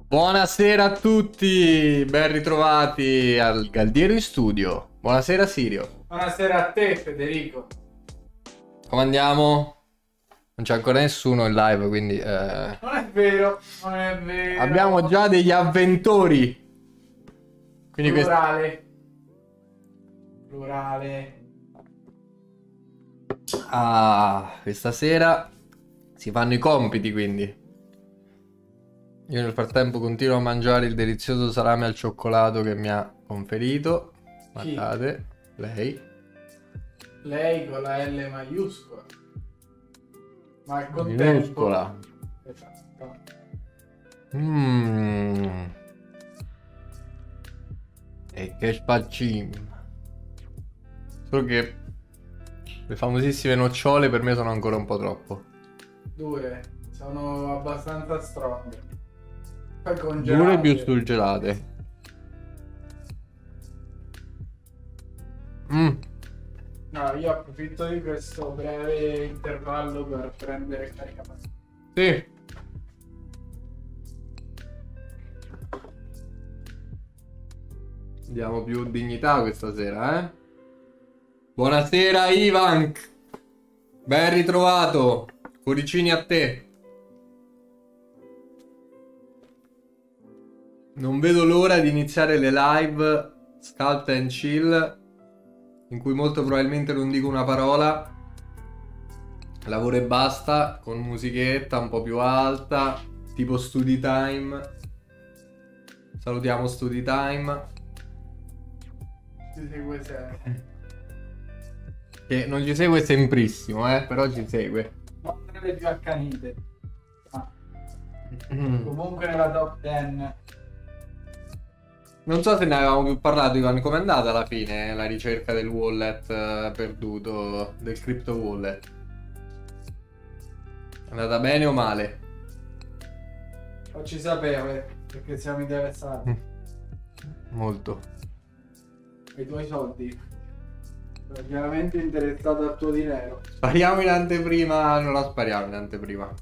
Buonasera a tutti, ben ritrovati al Galdiero in studio. Buonasera Sirio. Buonasera a te, Federico. Come andiamo? Non c'è ancora nessuno in live, quindi Non è vero, non è vero. abbiamo già degli avventori. Quindi Plurale. Plurale. questa sera si fanno i compiti, quindi. Io nel frattempo continuo a mangiare il delizioso salame al cioccolato che mi ha conferito. Chi? Guardate, lei. Lei con la L maiuscola. Ma al contempo... Minuscola. Esatto. E che spaccino. Solo che le famosissime nocciole per me sono ancora un po' troppo. Due. Sono abbastanza strong. Poi Dure congelate. più surgelate. No, io approfitto di questo breve intervallo per prendere carica. Sì. Diamo più dignità questa sera, eh? Buonasera Ivan. Ben ritrovato. Cuoricini a te. Non vedo l'ora di iniziare le live Scalp and Chill, in cui molto probabilmente non dico una parola. Lavoro e basta, con musichetta un po' più alta, tipo Study Time. Salutiamo Study Time. Ti segue sempre. Che non ci segue semprissimo, però ci segue. Non tra le più accanite. Ma comunque nella top 10. Non so se ne avevamo più parlato, Ivan, com'è andata alla fine la ricerca del wallet perduto, del crypto wallet? È andata bene o male? Facci sapere, perché siamo interessati. Molto. I tuoi soldi. Sono chiaramente interessato al tuo dinero. Spariamo in anteprima, non la spariamo in anteprima.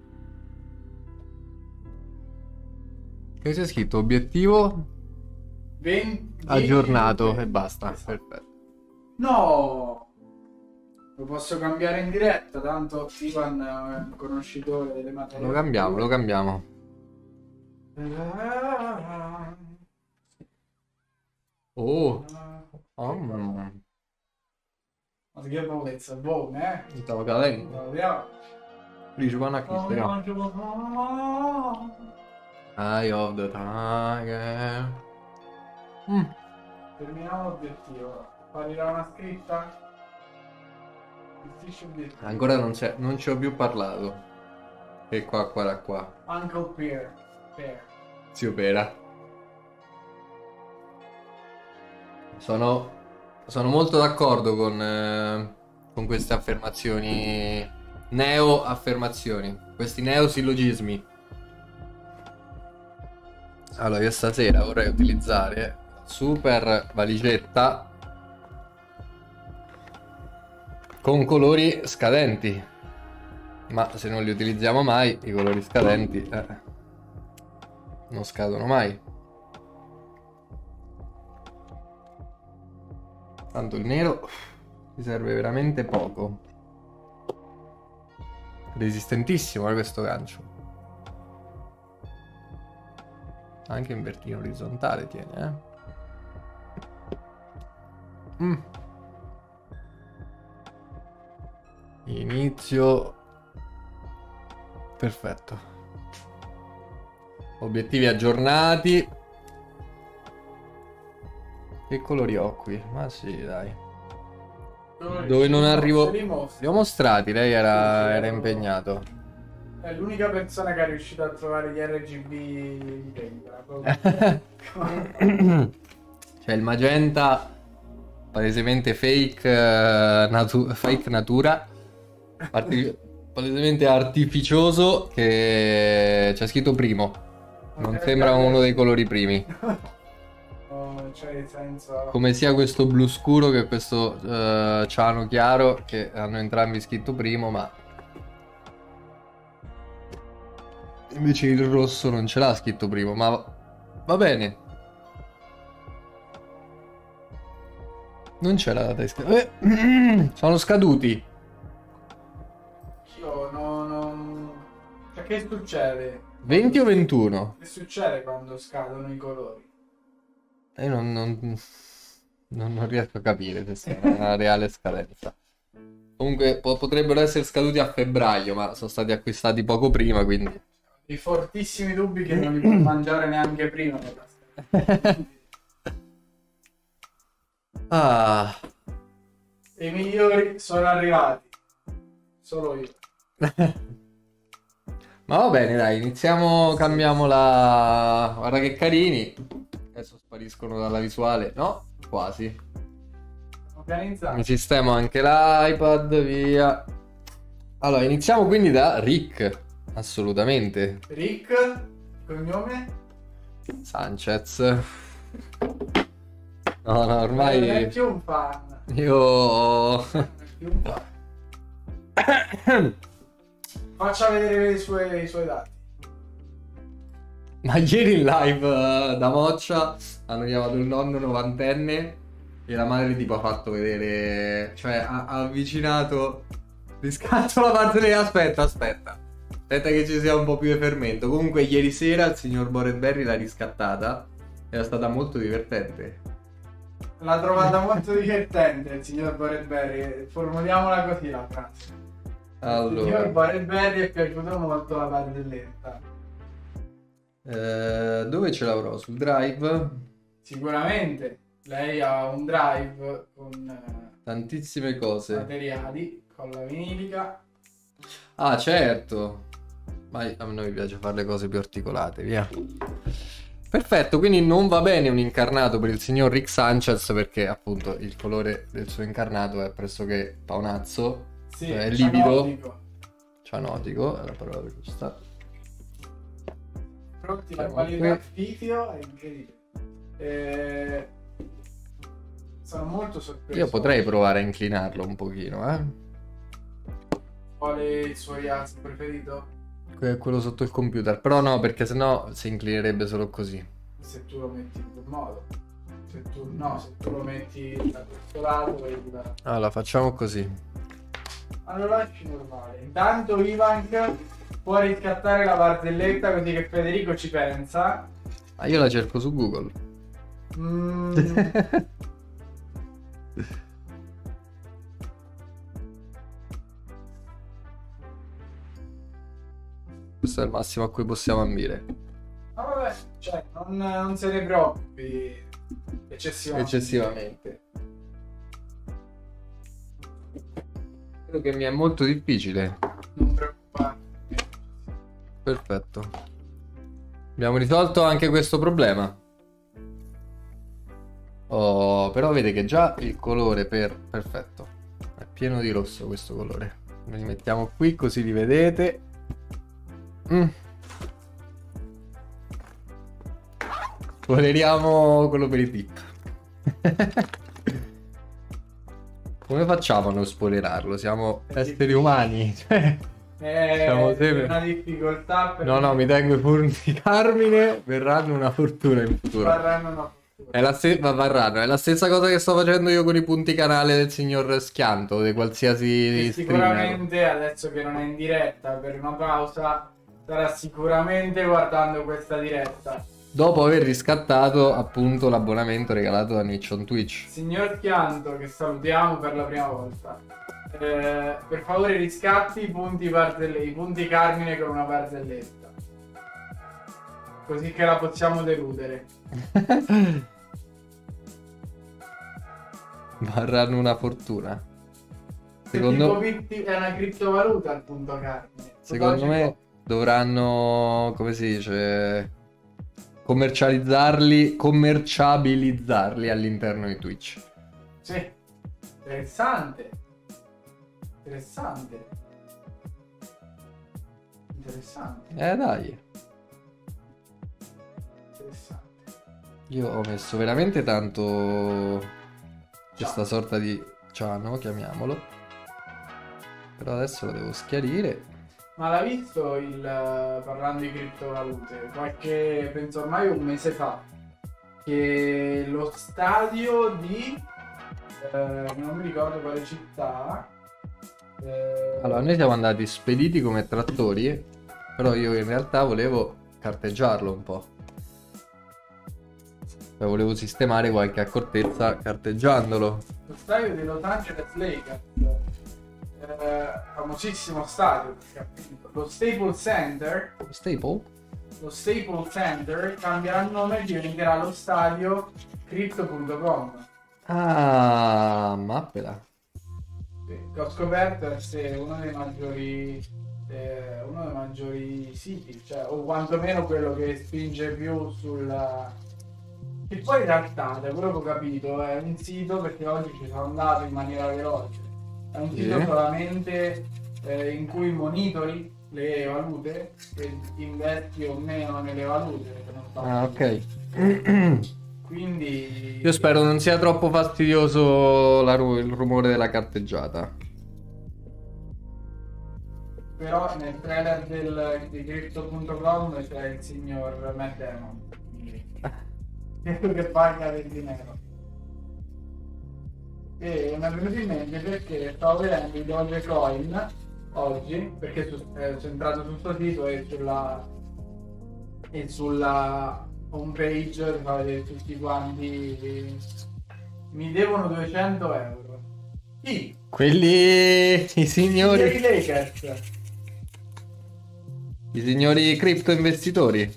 Che c'è scritto? Obiettivo 20 aggiornato 20. e basta. Esatto. Perfetto. No! Lo posso cambiare in diretta, tanto Ivan è un conoscitore delle materie. Lo cambiamo, lo cambiamo. Oh. Ma che bellezza, buone, Stavo cadendo. Vediamo. Dice una chissà. Eye of the Tiger. Terminiamo l'obiettivo. Apparirà una scritta. Difficile obiettivo. Ancora non ci ho più parlato. E qua. Uncle Pear. Zio Pera. Sono molto d'accordo con queste affermazioni. Neo-affermazioni. Questi neosillogismi. Allora, io stasera vorrei utilizzare super valigetta con colori scadenti. Ma se non li utilizziamo mai, i colori scadenti non scadono mai. Tanto il nero ci serve veramente poco. Resistentissimo questo gancio. Anche in vertigine orizzontale tiene, Inizio. Perfetto. Obiettivi aggiornati. Che colori ho qui? Ma sì, dai. Dove non arrivo. Li ho mostrati, lei era impegnato. È l'unica persona che è riuscita a trovare gli RGB di tempera. C'è il magenta palesemente fake natura, palesemente artificioso, che c'è scritto primo. Non sembra uno dei colori primi. Cioè nel senso... Come sia questo blu scuro che questo ciano chiaro, che hanno entrambi scritto primo, ma Invece il rosso non ce l'ha scritto prima, ma va bene. Non c'è la data iscritta. Sono scaduti. Io non... Cioè, che succede? 20 o 21? Che succede quando scadono i colori? Io non riesco a capire se sia una reale scadenza. Comunque potrebbero essere scaduti a febbraio, ma sono stati acquistati poco prima, quindi... I fortissimi dubbi che non li puoi mangiare neanche prima. Ah. I migliori sono arrivati. Solo io. Ma va bene, dai, iniziamo, cambiamo la... Guarda che carini. Adesso spariscono dalla visuale. No, quasi. Organizzato. Mi sistemo anche l'iPad, via. Allora, iniziamo quindi da Rick. Assolutamente. Rick, cognome? Sanchez. No, no, ormai... Non è più un fan. Io... Non è più un fan. Faccia vedere i suoi dati. Ma ieri in live da Moccia hanno chiamato il nonno novantenne e la madre tipo ha fatto vedere, cioè ha avvicinato, riscatto la parte lì, aspetta che ci sia un po' più di fermento. Comunque ieri sera il signor Boredberry l'ha riscattata, era stata molto divertente. L'ha trovata molto divertente il signor Boredberry, formuliamola così la frase. Allora, Il signor Boredberry è piaciuto molto la barzelletta. dove ce l'avrò? Sul drive? Sicuramente lei ha un drive con Tantissime cose. materiali, con la vinilica. Ah, certo. Ma a noi piace fare le cose più articolate, via. Perfetto, quindi non va bene un incarnato per il signor Rick Sanchez perché appunto il colore del suo incarnato è pressoché paonazzo, Sì, è livido, cianotico. cianotico, è la parola giusta. Pronti, la Siamo qualità qui. video è incredibile. Sono molto sorpreso. Io potrei provare a inclinarlo un pochino, Qual è il suo jazz preferito? quello sotto il computer, però no, perché sennò si inclinerebbe solo così. Se tu lo metti in quel modo. Se tu lo metti da questo lato e da... Allora, facciamo così. Allora lasci normale. Intanto Ivan può riscattare la barzelletta così che Federico ci pensa. Ah, io la cerco su Google. Questo è il massimo a cui possiamo ambire. Ma vabbè, cioè, non se ne preoccupi Eccessivamente. Credo che mi è molto difficile. Non preoccuparti. Perfetto. Abbiamo risolto anche questo problema. Oh, però vede che già il colore perfetto. È pieno di rosso questo colore. Li mettiamo qui così li vedete. Coloriamo quello per i tip. Come facciamo a non spoilerarlo? Siamo esseri umani. Siamo È sempre... una difficoltà per No, mi tengo i punti Carmine. Verranno una fortuna in futuro. varranno una fortuna. Varranno. È la stessa cosa che sto facendo io con i punti canale del signor Schianto, di qualsiasi E streamer. sicuramente adesso che non è in diretta per una pausa starà sicuramente guardando questa diretta. Dopo aver riscattato appunto l'abbonamento regalato da Niche on Twitch. Signor Chianto, che salutiamo per la prima volta, per favore riscatti i punti Carmine con una barzelletta, così che la possiamo deludere. Varranno una fortuna. Secondo me è una criptovaluta il punto Carmine. Secondo me dovranno, come si dice, commerciabilizzarli all'interno di Twitch. Sì, interessante. Dai. Interessante. Io ho messo veramente tanto questa sorta di ciano, chiamiamolo. Però adesso lo devo schiarire. Ma l'ha visto parlando di criptovalute? Penso ormai un mese fa, che lo stadio di non mi ricordo quale città. Allora, noi siamo andati spediti come trattori, però io in realtà volevo carteggiarlo un po'. Cioè, volevo sistemare qualche accortezza carteggiandolo. Lo stadio di Los Angeles Lakers, famosissimo stadio, lo Staples Center. Staple? Lo Staples Center cambierà nome e diventerà lo stadio Crypto.com. Ah, mappela. Che ho scoperto essere uno dei maggiori siti, cioè, o quantomeno quello che spinge più sulla. Che poi in realtà, da quello che ho capito, è un sito, perché oggi ci sono andato in maniera veloce, è un sito solamente in cui monitori le valute e investi o meno nelle valute. Se non sbaglio. Ah, ok. Quindi Io spero non sia troppo fastidioso il rumore della carteggiata. però nel trailer di Crypto.com c'è il signor Matt Damon, quello che paga del dinero. E mi è venuto in mente perché stavo vedendo i Dogecoin oggi, perché sono entrato sul suo sito e sulla home page fa vedere tutti quanti mi devono 200 euro. Chi? Quelli, i signori, I Lakers. i signori cripto investitori.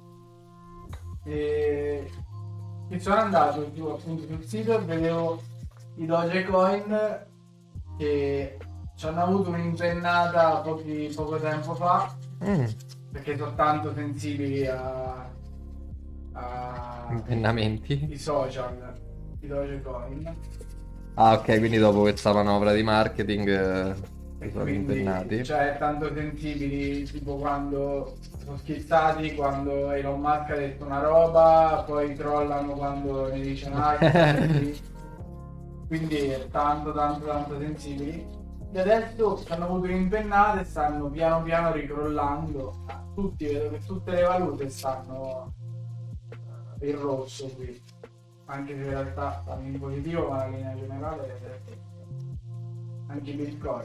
E sono andato appunto sul sito e vedevo i Dogecoin che ci hanno avuto un'impennata poco tempo fa, perché sono tanto sensibili a Impennamenti. i social, i Dogecoin. Ah, ok, quindi dopo questa manovra di marketing sono Quindi, impennati. cioè, tanto sensibili, tipo quando sono schizzati quando Elon Musk ha detto una roba, poi crollano quando ne dice un'altra. Quindi è tanto sensibili. E adesso hanno avuto un'impennata e stanno piano piano ricrollando. Vedo che tutte le valute stanno in rosso qui, anche se in realtà stanno in positivo, ma la linea generale è questa. Anche i Bitcoin.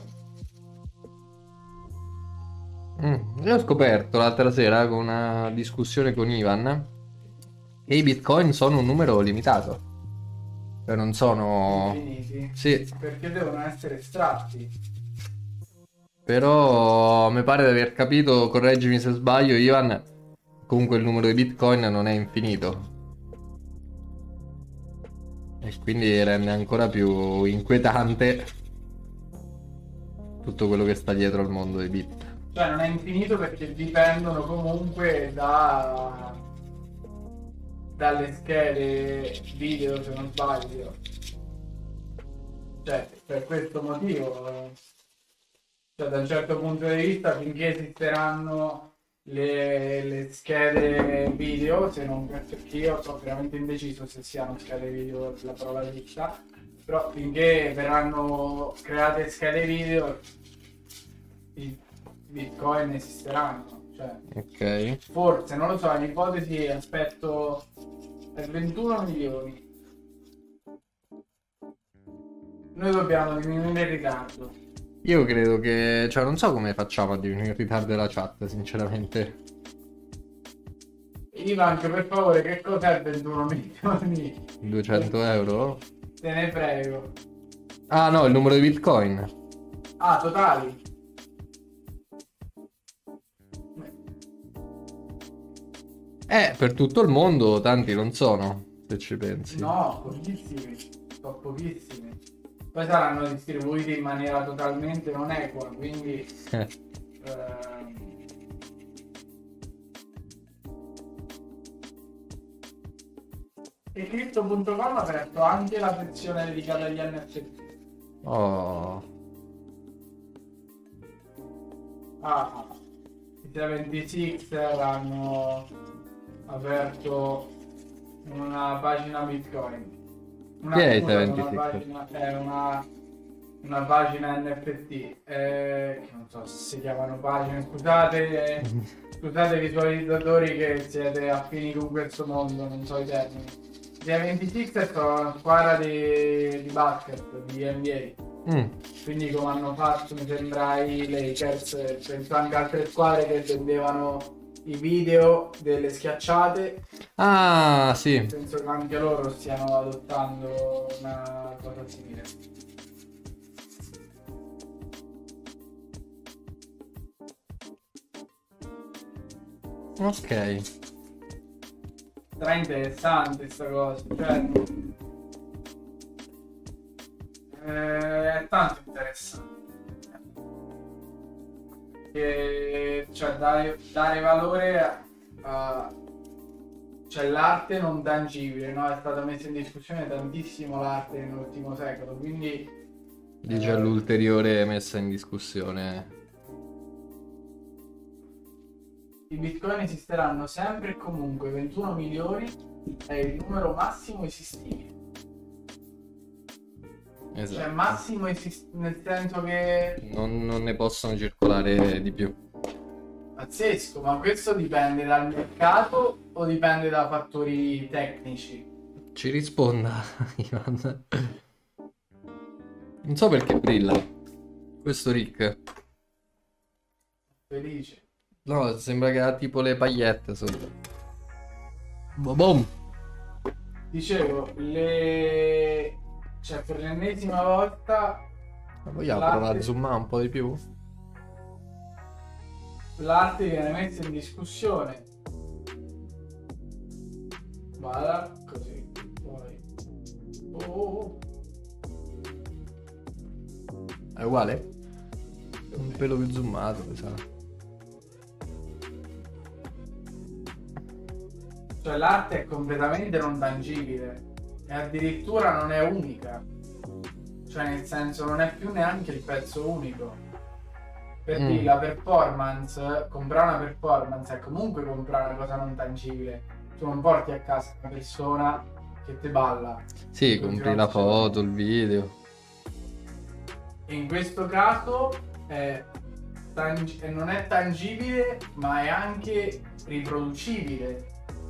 Io ho scoperto l'altra sera con una discussione con Ivan che i bitcoin sono un numero limitato. Cioè non sono... Infiniti? Sì, Perché devono essere estratti. però mi pare di aver capito, correggimi se sbaglio Ivan, comunque il numero di bitcoin non è infinito. E quindi rende ancora più inquietante tutto quello che sta dietro al mondo dei bit. Cioè non è infinito perché dipendono comunque dalle schede video, se non sbaglio. Cioè, per questo motivo, cioè da un certo punto di vista, finché esisteranno le schede video, se non, perché io sono veramente indeciso se siano schede video la parola giusta, però finché verranno create schede video i bitcoin esisteranno, cioè Ok. forse, non lo so, in ipotesi aspetto per 21 milioni. Noi dobbiamo diminuire il ritardo. Io credo che... Cioè non so come facciamo a diminuire il ritardo della chat, sinceramente. Ivan, per favore, che cos'è 21 milioni? 200 euro? Te ne prego. Ah no, il numero di bitcoin. Ah, totali? Per tutto il mondo tanti non sono, se ci pensi. No, pochissimi. Sono pochissimi. Poi saranno distribuiti in maniera totalmente non equa, quindi... E Crypto.com ha aperto anche la sezione dedicata agli NFT. Oh. Ah, i 76 hanno aperto una pagina Bitcoin. Chi è i Scusa, 76? una pagina, una pagina NFT, che non so se si chiamano pagine, scusate, scusate visualizzatori che siete affini con questo mondo, non so i termini. Gli 26 sono una squadra di basket, di NBA. Quindi come hanno fatto, mi sembra, i Lakers, penso anche altre squadre che vendevano i video delle schiacciate. Ah, sì. Penso che anche loro stiano adottando una cosa simile. Ok. Sarà interessante sta cosa, cioè è tanto interessante. Cioè dare valore a cioè l'arte non tangibile, no? È stata messa in discussione tantissimo l'arte nell'ultimo secolo, quindi Dice l'ulteriore messa in discussione. i bitcoin esisteranno sempre e comunque, 21 milioni è il numero massimo esistibile. Esatto. Cioè massimo nel senso che Non ne possono circolare di più. pazzesco, ma questo dipende dal mercato o dipende da fattori tecnici? Ci risponda, Ivan. Non so perché brilla. Questo Rick. Felice. No, sembra che ha tipo le pagliette sotto. Boom! Dicevo, cioè per l'ennesima volta Ma vogliamo l'arte- provare a zoomare un po' di più? l'arte viene messa in discussione. Guarda, così. Poi. Oh. È uguale? Un pelo più zoomato, mi sa. Cioè l'arte è completamente non tangibile e addirittura non è unica. Cioè nel senso non è più neanche il pezzo unico. Per dire la performance, comprare una performance è comunque comprare una cosa non tangibile. Tu non porti a casa una persona che ti balla. Sì, compri la foto, il video. E in questo caso non è tangibile, ma è anche riproducibile.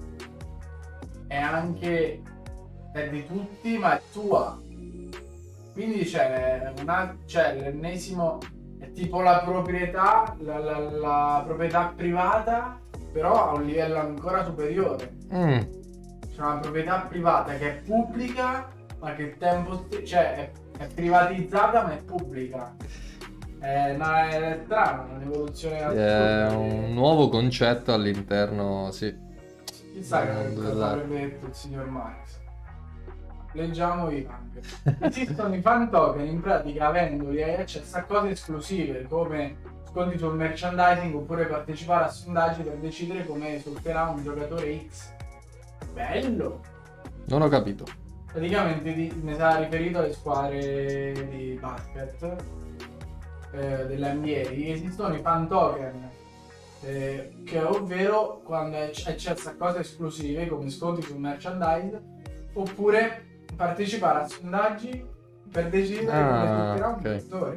È di tutti, ma è tua. Quindi c'è l'ennesimo, è tipo la proprietà, la proprietà privata, però a un livello ancora superiore. C'è una proprietà privata che è pubblica, ma che il tempo cioè è privatizzata ma è pubblica. È strano, è un'evoluzione assurda. È un nuovo concetto all'interno, sì. Chissà che cosa avrebbe detto il signor Marx. Leggiamo i punk. Esistono i fan token, in pratica avendoli hai accesso a cose esclusive come sconti sul merchandising oppure partecipare a sondaggi per decidere come esulterà un giocatore X. Bello! Non ho capito. Praticamente ne sarà riferito alle squadre di basket dell'NBA. Esistono i fan token, che ovvero quando hai accesso a cose esclusive come sconti sul merchandise oppure partecipare a sondaggi per decidere come esulterà un giocatore.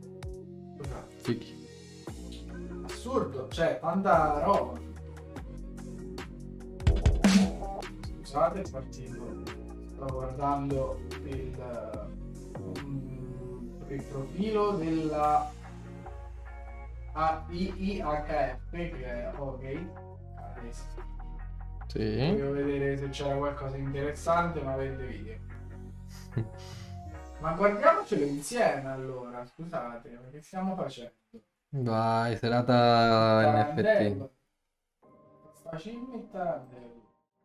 Assurdo, cioè tanta roba. Scusate, è partito. Sto guardando il profilo della AIIHF che è ok. Sì. Voglio vedere se c'era qualcosa di interessante, ma vende video. Ma guardiamocelo insieme allora, scusate, perché stiamo facendo? Vai, serata NFT. Tarantello. Facilmente il tarantello.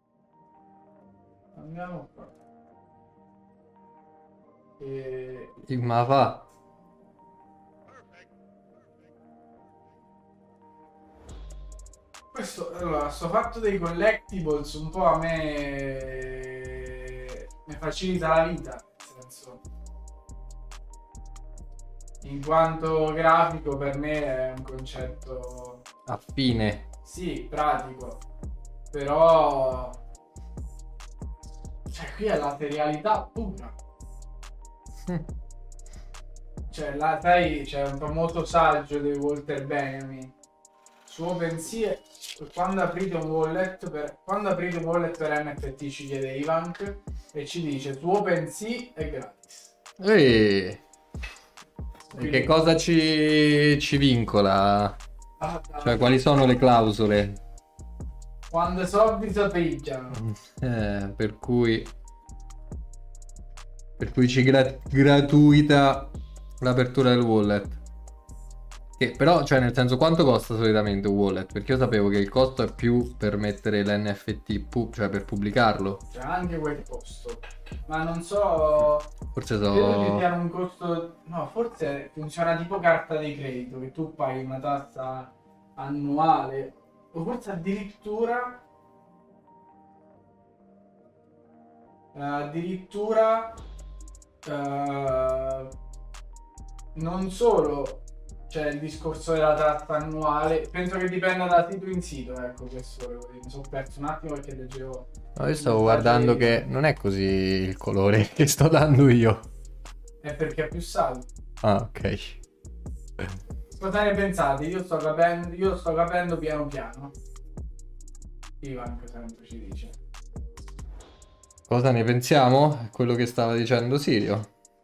Andiamo qua. Ma va. Questo, allora, sto fatto dei collectibles un po' a me mi facilita la vita, nel senso, in quanto grafico per me è un concetto Affine. sì, pratico, però cioè qui è la serialità pura. cioè, sai, c'è un famoso saggio di Walter Benjamin. Suo pensiero, quando aprite un wallet per NFT, ci chiede Ivank e ci dice suo pensiero è gratis. E Quindi, che cosa ci vincola? Cioè, quali sono le clausole? quando i soldi si pigliano. Per cui ci gratuita l'apertura del wallet. Che però, cioè, nel senso, quanto costa solitamente un wallet? Perché io sapevo che il costo è più per mettere l'NFT, cioè per pubblicarlo. C'è anche quel costo, ma non so, Forse credo che siano un costo, no, forse funziona tipo carta di credito, che tu paghi una tassa annuale, o forse addirittura non solo c'è il discorso della tassa annuale, penso che dipenda da sito in sito, ecco, questo volevo dire. Mi sono perso un attimo perché leggevo. No, io stavo guardando che non è così il colore che sto dando io. È perché è più saldo. Ah, ok. Cosa ne pensate? Io sto capendo piano piano. Ivan sempre ci dice. Cosa ne pensiamo? Quello che stava dicendo Sirio.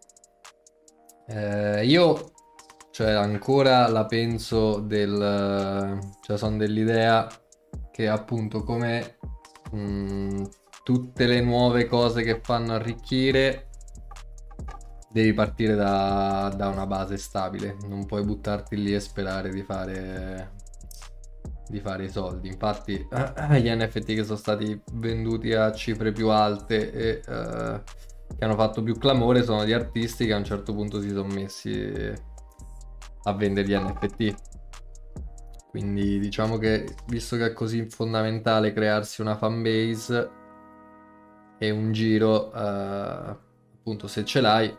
Io, cioè, ancora la penso cioè, sono dell'idea che appunto come tutte le nuove cose che fanno arricchire, devi partire da una base stabile, non puoi buttarti lì e sperare di fare i soldi. Infatti gli NFT che sono stati venduti a cifre più alte e che hanno fatto più clamore sono di artisti che a un certo punto si sono messi a vendere gli NFT. Quindi diciamo che, visto che è così fondamentale crearsi una fanbase e un giro, appunto, se ce l'hai.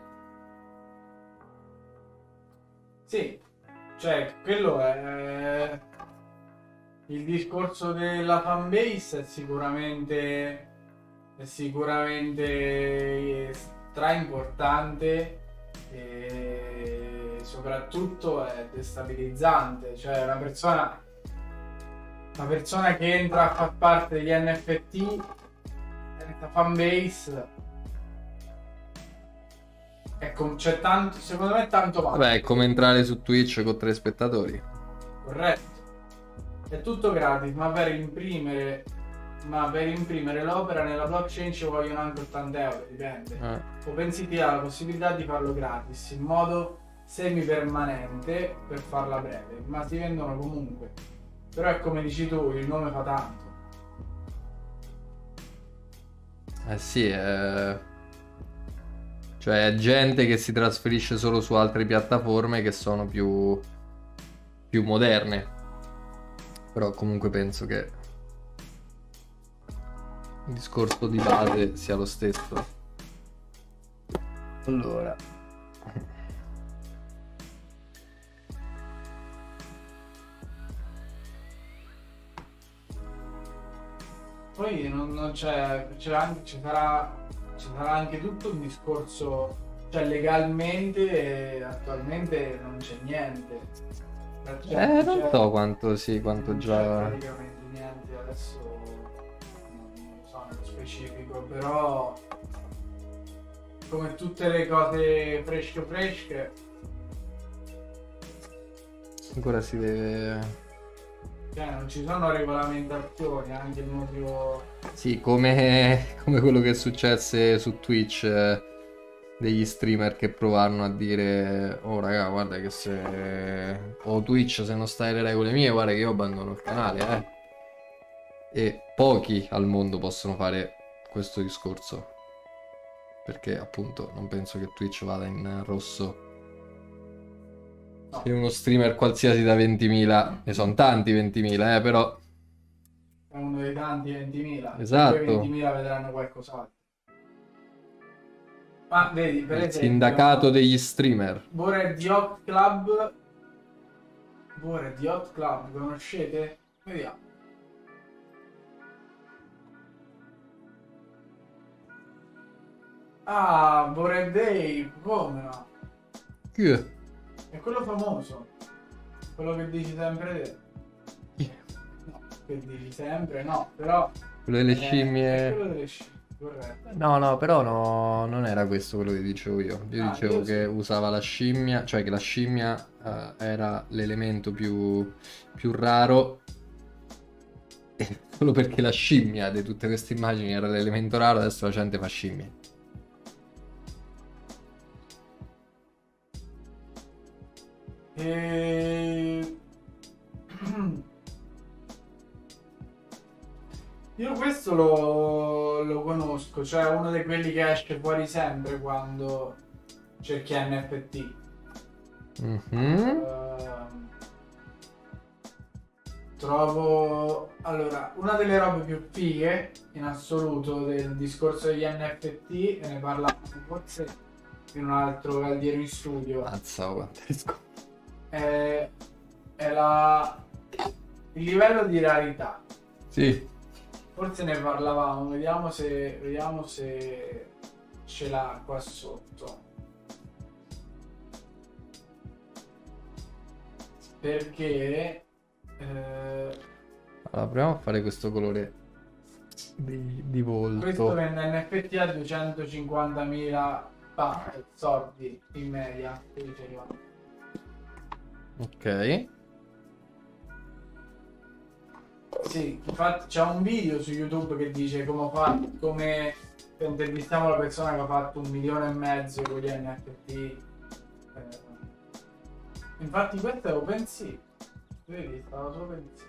Sì, cioè quello è il discorso della fanbase, è sicuramente stra importante e soprattutto è destabilizzante, cioè una persona che entra a far parte degli NFT senza fanbase, ecco, c'è tanto, secondo me tanto vale. Vabbè, è come entrare su Twitch con 3 spettatori. Corretto. È tutto gratis, ma per imprimere l'opera nella blockchain ci vogliono anche 80 euro, dipende. O pensi ti ha la possibilità di farlo gratis in modo semi-permanente per farla breve, ma si vendono comunque. Però è come dici tu, il nome fa tanto. Sì, cioè gente che si trasferisce solo su altre piattaforme che sono più moderne. Però comunque penso che il discorso di base sia lo stesso. Allora, Poi non sarà anche tutto un discorso, cioè legalmente attualmente non c'è niente. non so quanto Non già. c'è praticamente niente adesso, non so nello specifico, però come tutte le cose fresche Ancora si deve. cioè non ci sono regolamentazioni, anche il motivo. Sì, come quello che successe su Twitch, degli streamer che provarono a dire: oh raga, guarda che se Twitch, se non stai alle regole mie, guarda che io abbandono il canale, E pochi al mondo possono fare questo discorso, perché appunto non penso che Twitch vada in rosso. No. Se uno streamer qualsiasi da 20.000, ne sono tanti 20.000, però È uno dei tanti 20.000. Esatto. Poi 20.000 vedranno qualcos'altro. Ma vedi, per il esempio, sindacato degli streamer. Bored Yacht Club, conoscete? Vediamo. Ah, Bored Ape, come no? Chi è? È quello famoso. Quello che dici sempre te. No, che dici sempre, no, però... Quello delle È scimmie. quello delle scimmie, corretto. No, però no, non era questo quello che dicevo io. Io Ah, dicevo io che sì. usava la scimmia, cioè che la scimmia era l'elemento più raro. E solo perché la scimmia di tutte queste immagini era l'elemento raro, adesso la gente fa scimmie. E... Io questo lo conosco, cioè uno di quelli che esce fuori sempre quando cerchi NFT. Mhm. Trovo allora una delle robe più fighe in assoluto del discorso degli NFT, e ne parlavamo forse in un altro Galdiero in studio, Mazza, oh, quanto è è il livello di rarità. Sì, Forse ne parlavamo, vediamo se ce l'ha qua sotto. Perché allora proviamo a fare questo colore di questo volto. vende NFT a 250.000 soldi in media. Che diceva. Ok. Sì, infatti c'è un video su YouTube che dice come intervistiamo la persona che ha fatto 1,5 milioni con gli NFT. Infatti questo è OpenSea. Vedi, stava solo OpenSea.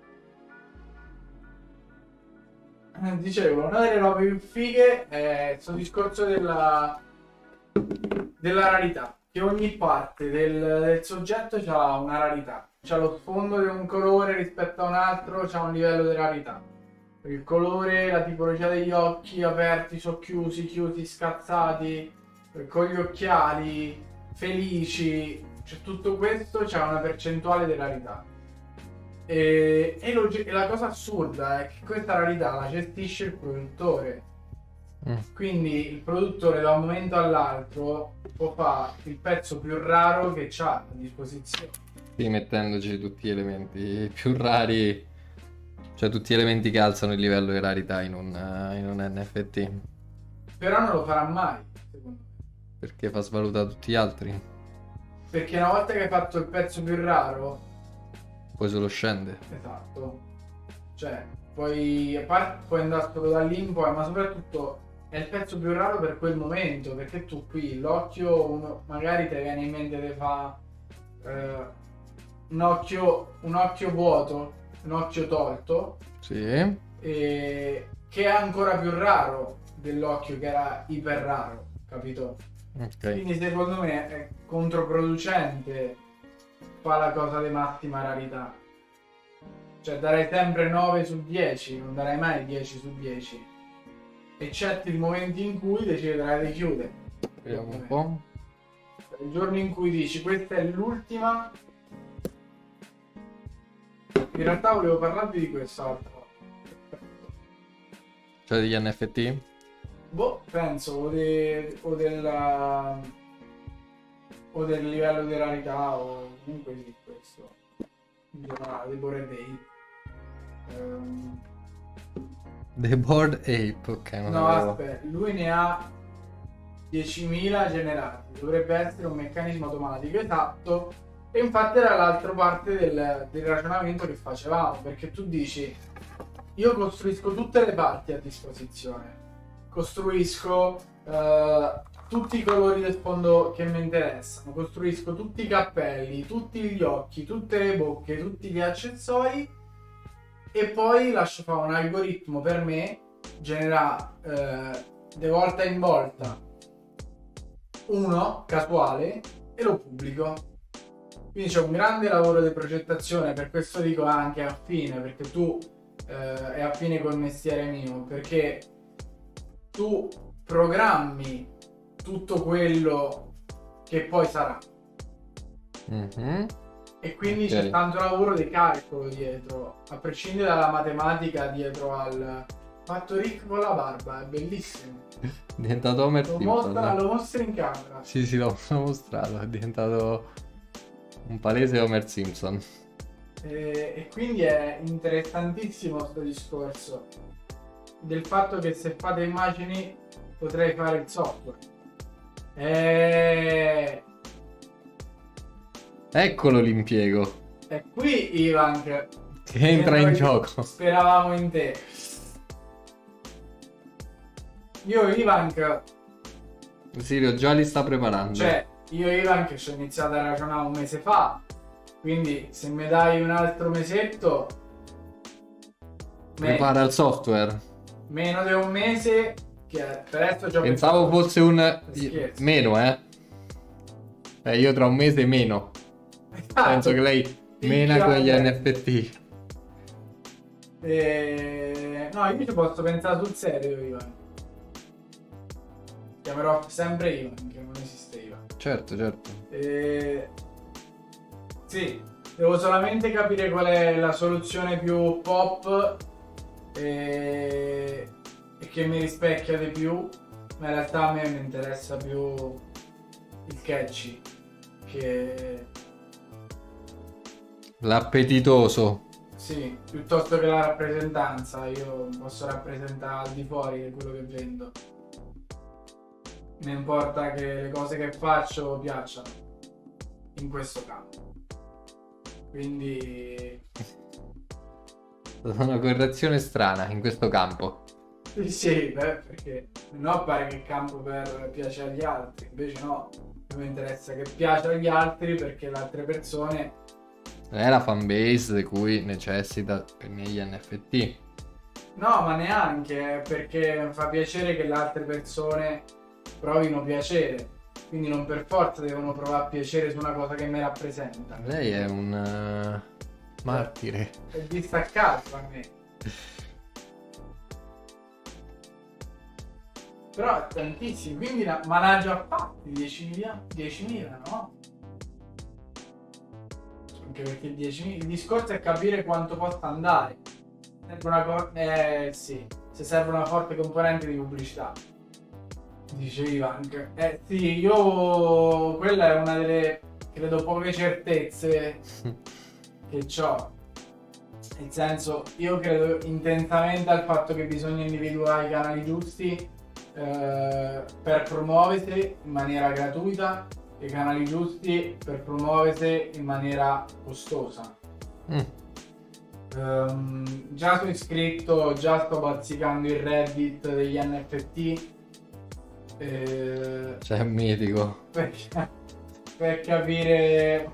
Dicevo, una delle robe più fighe è questo discorso della rarità, che ogni parte del soggetto ha una rarità, c'ha lo sfondo di un colore rispetto a un altro, c'ha un livello di rarità. Il colore, la tipologia degli occhi aperti, socchiusi, chiusi, scazzati, con gli occhiali, felici, cioè tutto questo c'ha una percentuale di rarità. E la cosa assurda è che questa rarità la gestisce il produttore. Quindi il produttore da un momento all'altro può fare il pezzo più raro che ha a disposizione. Sì, mettendoci tutti gli elementi più rari, cioè tutti gli elementi che alzano il livello di rarità in un NFT. Però non lo farà mai, secondo me. Perché fa svalutare tutti gli altri. Perché una volta che hai fatto il pezzo più raro, Poi solo scende. esatto, cioè puoi andare solo da lì in poi, ma soprattutto è il pezzo più raro per quel momento, perché tu qui l'occhio, magari ti viene in mente di fa un occhio vuoto, un occhio tolto, Sì. che è ancora più raro dell'occhio che era iper raro, capito? Ok. Quindi secondo me è controproducente fa la cosa di massima rarità. Cioè darei sempre 9 su 10, non darei mai 10 su 10. Eccetto il momento in cui deciderai di chiudere. Vediamo un po'. Il giorno in cui dici questa è l'ultima. In realtà volevo parlarvi di quest'altro. Cioè degli NFT? Boh, penso o del livello di rarità o comunque di questo. In generale, di Bored Ape. The Bored Ape, ok. non No, avevo- aspetta, lui ne ha 10.000 generati, dovrebbe essere un meccanismo automatico, esatto, e infatti era l'altra parte del ragionamento che facevamo, perché tu dici, io costruisco tutte le parti a disposizione, costruisco tutti i colori del fondo che mi interessano, costruisco tutti i cappelli, tutti gli occhi, tutte le bocche, tutti gli accessori, e poi lascio fare un algoritmo per me, genera di volta in volta uno casuale e lo pubblico. Quindi c'è un grande lavoro di progettazione, per questo dico anche affine, perché tu è affine col mestiere mio, perché tu programmi tutto quello che poi sarà. Mhm. E quindi Ok. c'è tanto lavoro di calcolo dietro, a prescindere dalla matematica dietro al fatto Rick con la barba, è bellissimo. È diventato Homer Lo Simpson. mostri in camera. Sì, l'ho mostrato, è diventato Un palese Homer Simpson. E quindi è interessantissimo questo discorso del fatto che se fate immagini potrei fare il software. Eccolo l'impiego E qui Ivan che entra in gioco. speravamo in te. Io Ivan, Sirio già li sta preparando. cioè io Ivan che ci ho iniziato a ragionare un mese fa, quindi se mi dai un altro mesetto Prepara il software. meno di un mese, che per adesso già Pensavo fosse un Scherzo. meno, io tra un mese meno. Penso che lei mena con gli NFT. No, io ci posso pensare sul serio, Ivan. Chiamerò sempre Ivan, che non esiste Ivan. Certo, certo. Sì, devo solamente capire qual è la soluzione più pop e che mi rispecchia di più, ma in realtà a me mi interessa più il catchy, che L'appetitoso. sì, piuttosto che la rappresentanza. Io posso rappresentare al di fuori di quello che vendo. Non importa che le cose che faccio piacciono in questo campo. Quindi Una correzione strana in questo campo. sì, beh, perché no pare che campo per piacere agli altri, invece no, mi interessa che piace agli altri perché le altre persone. È la fanbase di cui necessita per negli NFT. No, ma neanche, perché mi fa piacere che le altre persone provino piacere, quindi non per forza devono provare piacere su una cosa che mi rappresenta. Lei è un martire. È distaccato a me. Però è tantissimi, quindi ma l'ha già fatti 10.000, no? Anche perché 10.000, il discorso è capire quanto possa andare. Serve una sì, se serve una forte componente di pubblicità. Dice Ivan. Sì, io quella è una delle, credo, poche certezze che ho. Nel senso, io credo intensamente al fatto che bisogna individuare i canali giusti per promuoversi in maniera gratuita e i canali giusti per promuoversi in maniera costosa. Già sono iscritto, già sto bazzicando il Reddit degli NFT. Cioè, è mitico. Per capire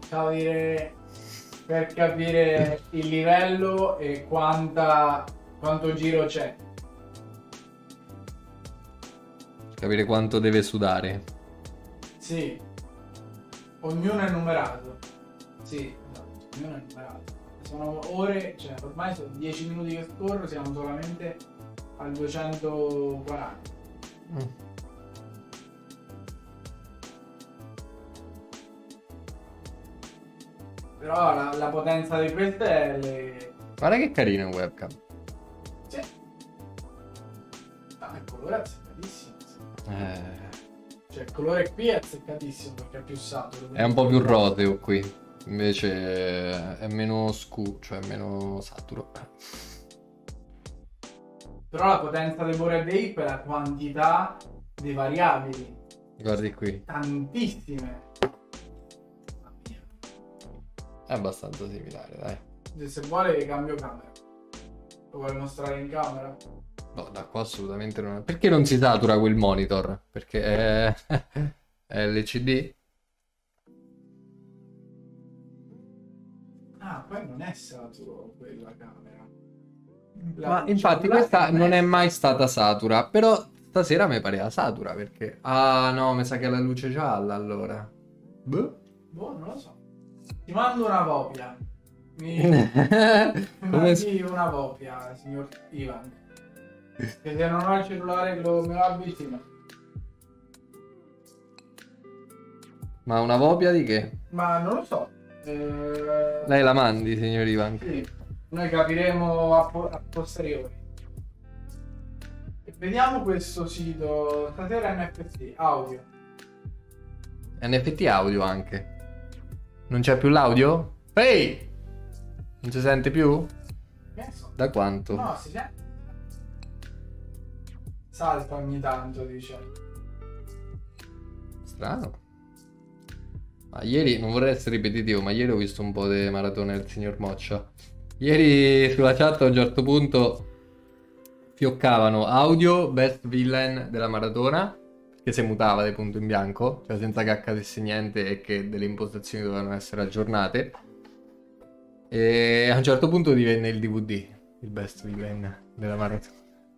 il livello e quanto giro c'è. Capire quanto deve sudare. Sì, ognuno è numerato. Sì, esatto, ognuno è numerato. Sono ore, cioè ormai sono 10 minuti che scorro, siamo solamente al 240. Però la potenza di queste è le. Guarda che carino il webcam. Sì. Ma il colore è azzeccatissimo. Cioè il colore qui è azzeccatissimo perché è più saturo. È un po' più roseo qui. Invece è meno cioè meno saturo. Però la potenza del Bored Ape è la quantità di variabili. Guardi qui. Tantissime. È abbastanza similare, dai. Se vuole cambio camera. Lo vuole mostrare in camera? No, da qua assolutamente non è. Perché non si satura quel monitor? Perché è LCD? Ah, poi non è saturo quella camera. Ma infatti questa non è mai stata satura. Però stasera mi pareva satura perché. Ah no, mi sa che è la luce gialla allora. Boh, non lo so. Ti mando una copia. Mi mandi una copia, signor Ivan. Che se non ho il cellulare me lo avvicino. Ma una copia di che? Ma non lo so. Lei la mandi, signor Ivan? Sì, noi capiremo a posteriori. E vediamo questo sito. Stasera NFT, audio. NFT audio anche. Non c'è più l'audio? Ehi! Non si sente più? Che ne so? Da quanto? No, si sente. Salta ogni tanto, dice. Strano. Ma ieri, non vorrei essere ripetitivo, ma ieri ho visto un po' di maratona del signor Moccia. Ieri sulla chat a un certo punto fioccavano audio best villain della maratona, che si mutava di punto in bianco, cioè senza che accadesse niente e che delle impostazioni dovevano essere aggiornate. E a un certo punto divenne il DVD, il best villain della maratona.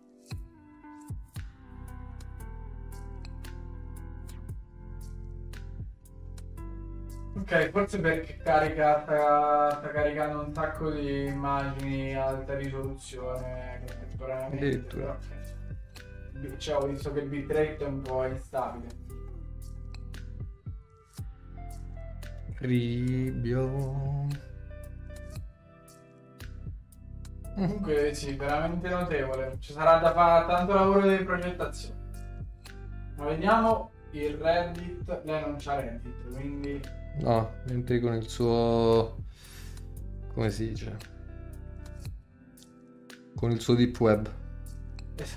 Ok, forse perché sta caricando un sacco di immagini a alta risoluzione contemporaneamente. Addirittura. Però, cioè, ho visto che il bitrate è un po' instabile. Ribio. Comunque sì, veramente notevole. Ci sarà da fare tanto lavoro di progettazione. Ma vediamo il Reddit. Lei non c'ha Reddit, quindi... No, entri con il suo... come si dice? Con il suo deep web. Esatto.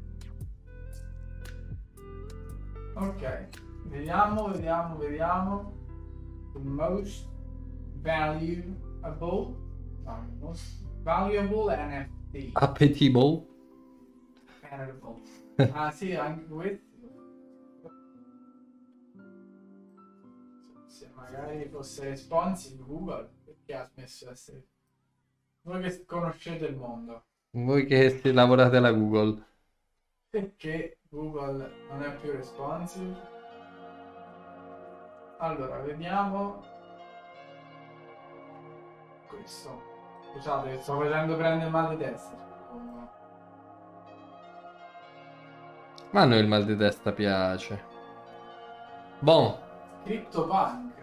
Ok, vediamo. The most valuable, no, most valuable NFT. Appetibile. Valuable. Ah sì, anche questo. Se magari fosse responsive Google, perché ha smesso di essere... Voi che conoscete il mondo, Voi che lavorate alla Google. perché Google non è più responsive? Allora, vediamo questo. Scusate, sto facendo prendere il mal di testa. Ma a noi il mal di testa piace. Bon. CryptoPunk.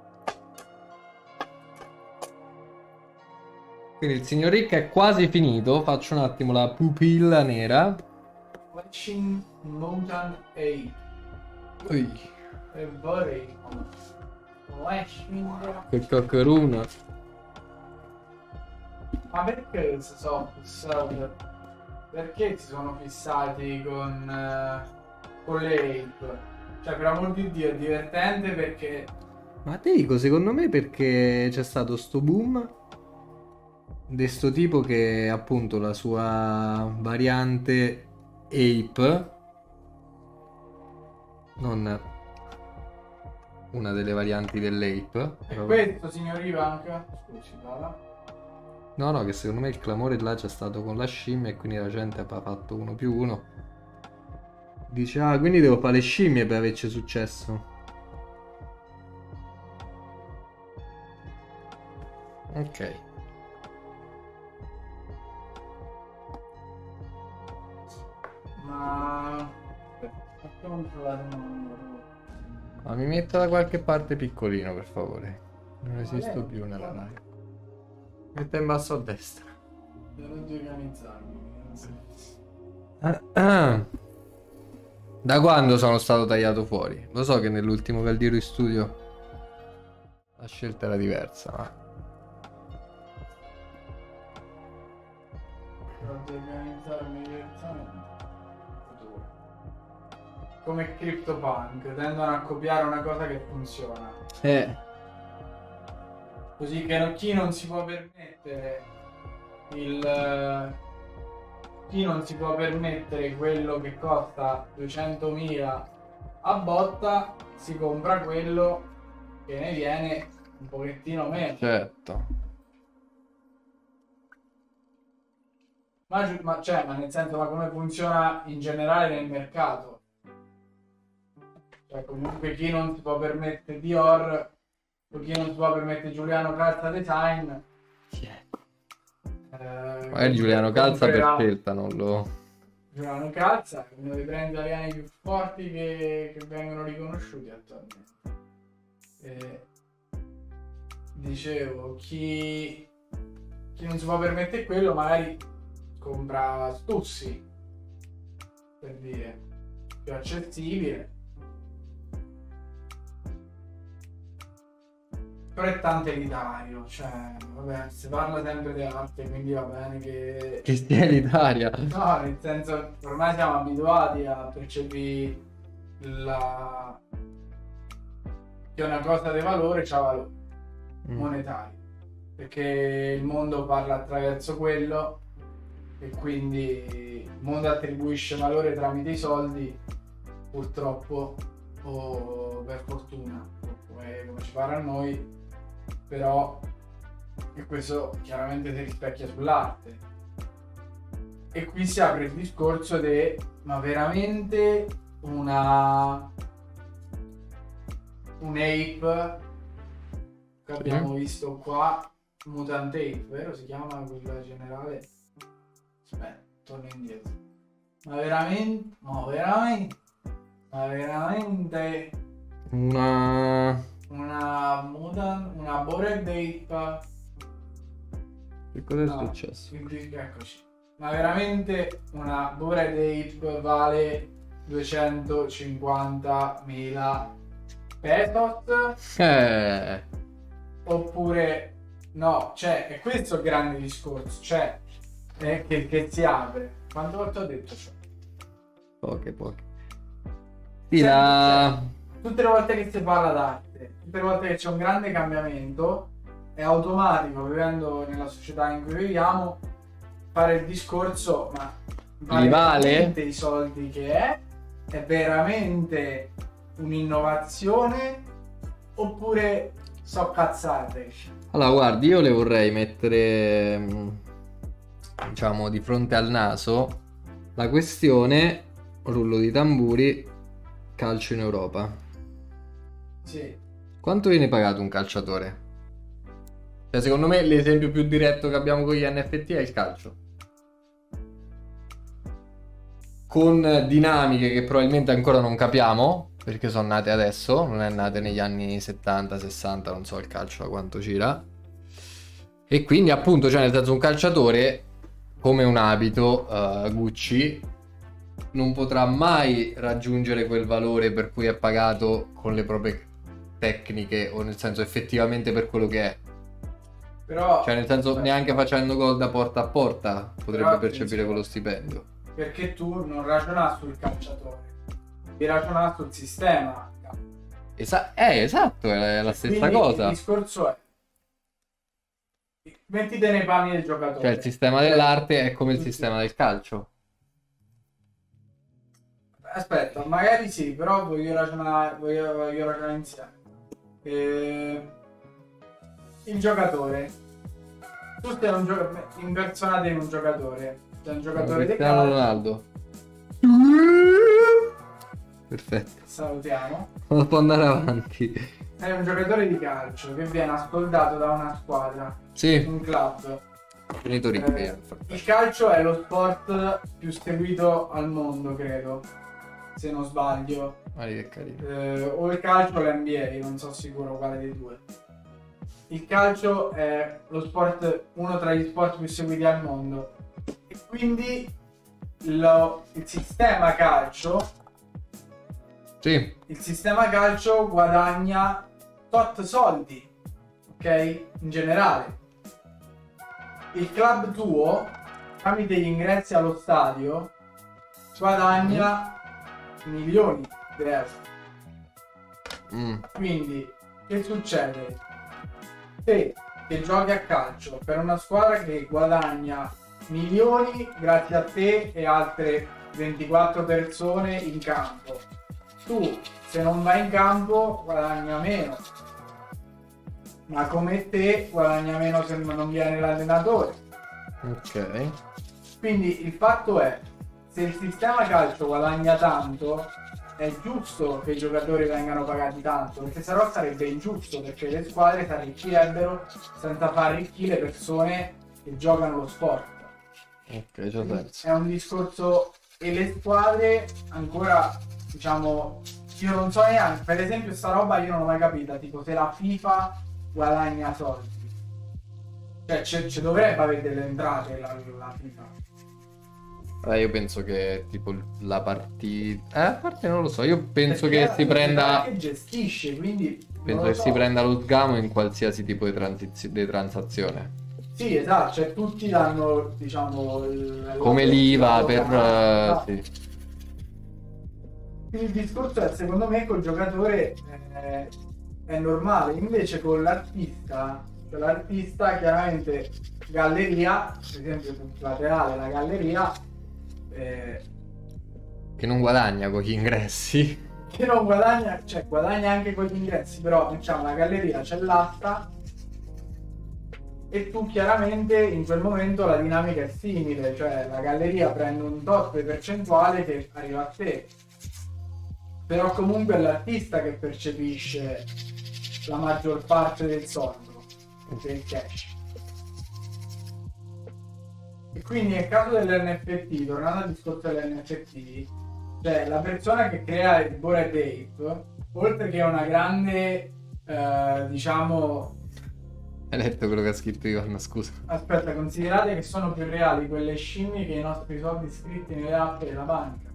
Quindi il signor Rick è quasi finito. Faccio un attimo la pupilla nera. Flashing Mountain 8. Ui, E vorrei. Flashing. che coccheruna. Ma perché si sono fissati? Perché si sono fissati con le ape? Cioè, per amor di Dio, è divertente perché... Ma ti dico, secondo me perché c'è stato sto boom di sto tipo che appunto la sua variante ape, non una delle varianti dell'ape, E però- questo, signor Ivanka? Scusi, Paola. no, che secondo me il clamore là c'è stato con la scimmia e quindi la gente ha fatto 1+1. Dice, ah, quindi devo fare le scimmie per averci successo. Ok. Ma... Faccio controllare un numero. Ma mi metta da qualche parte piccolino, per favore. Non esisto lei- più nella live. Metta in basso a destra. Devo organizzarmi. Non so. Da quando sono stato tagliato fuori? Lo so che nell'ultimo Caldiro in studio la scelta era diversa, ma... Devo organizzarmi diversamente. Come CryptoPunk, tendono a copiare una cosa che funziona. Così che chi non si può permettere chi non si può permettere quello che costa 200.000 a botta, si compra quello che ne viene un pochettino meno. Certo. Ma nel senso, ma come funziona in generale nel mercato? Cioè, comunque chi non si può permettere Dior, o chi non si può permettere Giuliano Calza Design, Magari Giuliano Calza per scelta, non lo... Giuliano Calza è uno dei brand italiani più forti che vengono riconosciuti attualmente. Dicevo, chi non si può permettere quello magari compra Stussi, per dire, più accessibile. però è tanto elitario, cioè, vabbè, si parla sempre di arte, quindi va bene Che stia elitaria. No, nel senso, ormai siamo abituati a percepire che una cosa di valore c'ha valore monetario, perché il mondo parla attraverso quello e quindi il mondo attribuisce valore tramite i soldi, purtroppo o per fortuna, come ci pare a noi, però e questo chiaramente si rispecchia sull'arte. E qui si apre il discorso di ma veramente un ape che abbiamo visto qua, Mutant Ape, vero? Si chiama quella generale? Aspetta, torno indietro. Ma veramente una Bored Ape. Che cosa è successo? Quindi, eccoci. Ma veramente una Bored Ape vale 250.000 pesos? Oppure no, cioè è questo il grande discorso, cioè che si apre. Quante volte ho detto ciò? Poche. Sì, tutte le volte che si parla d'arte, tutte le volte che c'è un grande cambiamento, è automatico, vivendo nella società in cui viviamo, fare il discorso, ma li vale veramente i soldi che è veramente un'innovazione oppure so cazzate? Allora guardi, io le vorrei mettere diciamo di fronte al naso la questione, rullo di tamburi, calcio in Europa. Sì. Quanto viene pagato un calciatore? Cioè, secondo me l'esempio più diretto che abbiamo con gli NFT è il calcio. Con dinamiche che probabilmente ancora non capiamo, perché sono nate adesso, non è nate negli anni 70, 60, non so il calcio da quanto gira. E quindi appunto, cioè nel senso, un calciatore come un abito Gucci non potrà mai raggiungere quel valore per cui è pagato con le proprie tecniche, o nel senso effettivamente per quello che è. Però, cioè nel senso, neanche facendo gol da porta a porta potrebbe percepire quello stipendio. Perché tu non ragiona sul calciatore, devi ragionare sul sistema. Esatto, è la stessa quindi cosa. Il discorso è: mettite nei panni del giocatore. Cioè il sistema dell'arte è come il sistema del calcio. Aspetta, magari sì, però voglio ragionare insieme. Il giocatore, tu stai impersonate in un giocatore, sei un giocatore di Cristiano calcio. Ronaldo. Perfetto. Salutiamo. Può andare avanti. È un giocatore di calcio che viene ascoltato da una squadra, Sì. un club. Finito ricchi. Il calcio è lo sport più seguito al mondo, credo, se non sbaglio. Che carino. O il calcio o l'NBA, non so sicuro quale dei due. Il calcio è lo sport, uno tra gli sport più seguiti al mondo, e quindi il sistema calcio, Sì. il sistema calcio guadagna tot soldi, ok? In generale. Il club tuo, tramite gli ingressi allo stadio, guadagna milioni di euro. Quindi, che succede? Te che giochi a calcio per una squadra che guadagna milioni grazie a te e altre 24 persone in campo, tu se non vai in campo guadagna meno, ma come te guadagna meno se non viene l'allenatore. Ok. Quindi il fatto è, se il sistema calcio guadagna tanto, è giusto che i giocatori vengano pagati tanto, perché sennò sarebbe ingiusto, perché le squadre si arricchirebbero senza far arricchire le persone che giocano lo sport. Ok, c'ho senso. È un discorso, e le squadre ancora, diciamo, io non so neanche, per esempio sta roba io non l'ho mai capita, tipo se la FIFA guadagna soldi, cioè ci dovrebbe avere delle entrate la FIFA. Io penso che tipo la partita... a parte non lo so, io penso Perché che si prenda... che gestisce, quindi penso lo che so. si prenda lo sgamo in qualsiasi tipo di transazione. Sì, esatto, cioè tutti danno, diciamo, Come l'IVA per... esatto. sì. Quindi il discorso è, secondo me, col giocatore è normale, invece con l'artista, cioè l'artista chiaramente galleria, per esempio sul plateale la galleria, Che non guadagna con gli ingressi. che non guadagna, cioè guadagna anche con gli ingressi, però diciamo la galleria c'è l'asta e tu chiaramente in quel momento la dinamica è simile, cioè la galleria prende un tot di percentuale che arriva a te, però comunque è l'artista che percepisce la maggior parte del soldo, del cash. E quindi nel caso dell'NFT, tornando al discorso dell'NFT, cioè la persona che crea il Bored Ape, oltre che una grande, diciamo... Hai letto quello che ha scritto Ivan, scusa. Aspetta, considerate che sono più reali quelle scimmie che i nostri soldi scritti nelle app della banca.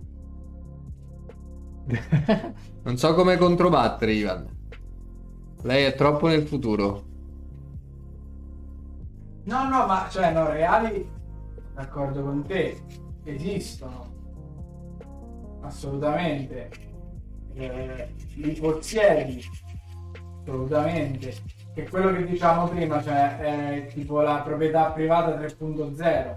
Non so come controbattere, Ivan. Lei è troppo nel futuro. No, no, ma cioè, no, reali, d'accordo con te, esistono. Assolutamente. Li possiedi. Assolutamente. Che è quello che diciamo prima, cioè è tipo la proprietà privata 3.0.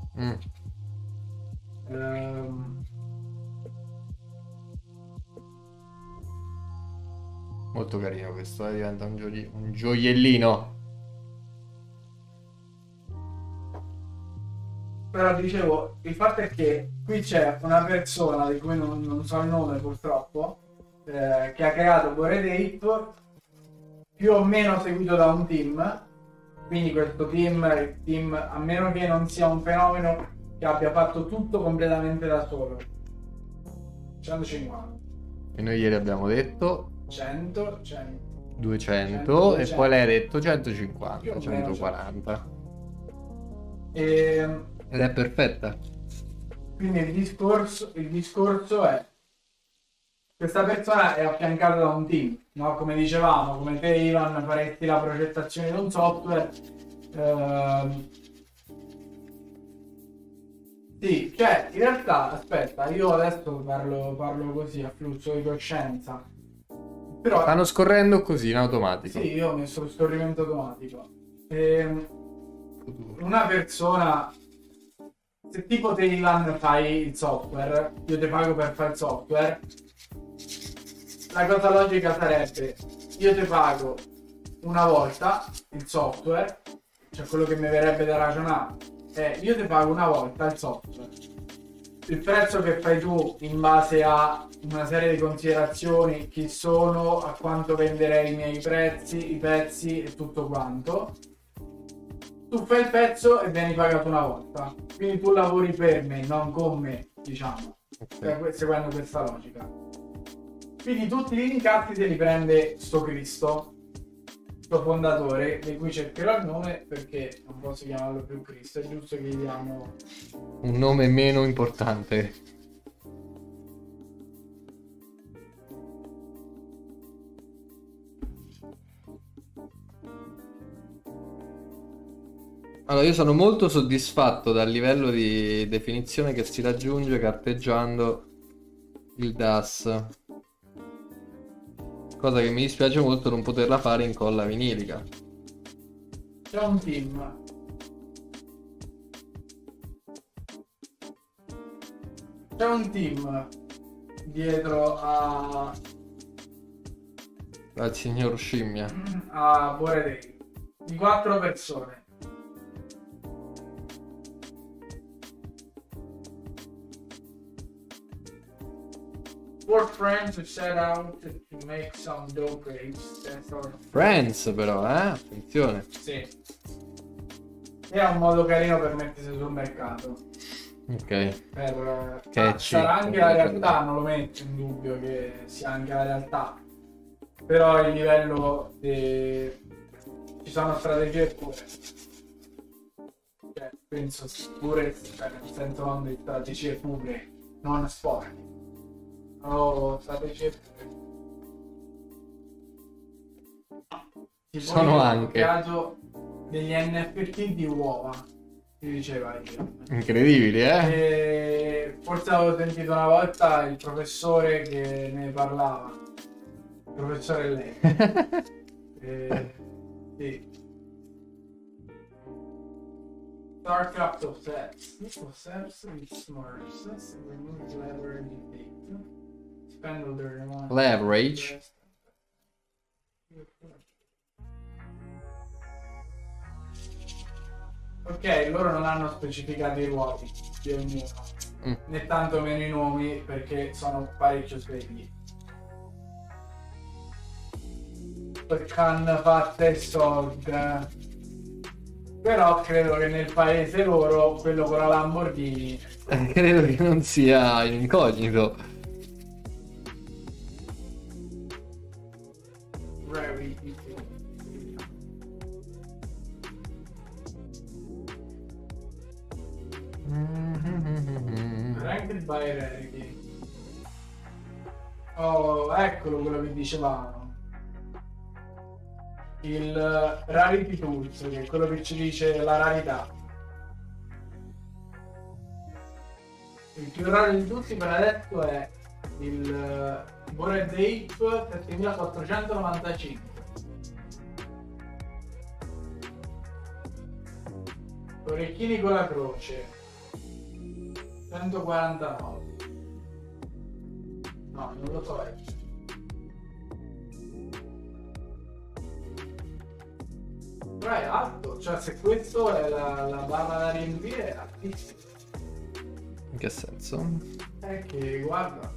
Molto carino questo, diventa un gioiellino. Però dicevo, il fatto è che qui c'è una persona di cui non so il nome purtroppo, che ha creato Bored Ape, più o meno seguito da un team. Quindi questo team, il team, a meno che non sia un fenomeno che abbia fatto tutto completamente da solo. 150. E noi ieri abbiamo detto 100, 100. 200 e poi lei ha detto Più 150, o meno 140. E Ed è perfetta. quindi il discorso è: questa persona è affiancata da un team, no? Come dicevamo, come te Ivan faresti la progettazione di un software. Sì, cioè in realtà, aspetta, io adesso parlo così a flusso di coscienza. Però Stanno scorrendo così in automatico. sì, io ho messo lo scorrimento automatico. Una persona, se tipo te Ivan fai il software, io ti pago per fare il software, la cosa logica sarebbe: io ti pago una volta il software, cioè quello che mi verrebbe da ragionare è: io ti pago una volta il software, il prezzo che fai tu in base a una serie di considerazioni, chi sono, a quanto venderei i miei prezzi, i pezzi e tutto quanto. Tu fai il pezzo e vieni pagato una volta, quindi tu lavori per me, non con me, diciamo, seguendo questa logica. Quindi tutti gli incassi se li prende sto Cristo, sto fondatore, di cui cercherò il nome perché non posso chiamarlo più Cristo, è giusto che gli diamo Un nome meno importante. Allora, io sono molto soddisfatto dal livello di definizione che si raggiunge carteggiando il DAS. Cosa che mi dispiace molto non poterla fare in colla vinilica. C'è un team. C'è un team dietro Al signor Scimmia. a Bored Ape di 4 persone. Four friends who set out to make some dope apes. Friends però, attenzione. Sì. È un modo carino per mettersi sul mercato. Ok. Catchy. Sarà anche la realtà, non lo metto in dubbio che sia anche la realtà. Però il livello ci sono strategie pure. Cioè, penso pure, nel senso non di strategie pure, non sport. Oh, strategie pure. Sono Io ho anche. creato degli NFT di uova, si diceva io. Incredibili, eh? E forse avevo sentito una volta il professore che ne parlava. Il professore lei. Sì. StarCraft of Sets. Of Sets with Smurfs. Remove leverage effect. Spend all the money. Leverage. Ok, loro non hanno specificato i ruoli di ognuno, né tanto meno i nomi perché sono parecchio svegli. Can fatte Sog. Però credo che nel paese loro quello con la Lamborghini Credo che non sia in incognito. Rarity. Ranked by Rarity. Oh, eccolo quello che dicevamo. Il Rarity Tools, che è quello che ci dice la rarità. Il più raro di tutti per adesso è il Bored Ape 7495. Orecchini con la croce 149. No, non lo so. Però è alto, cioè se questo è la barra da riempire è altissimo. In che senso? È che guarda.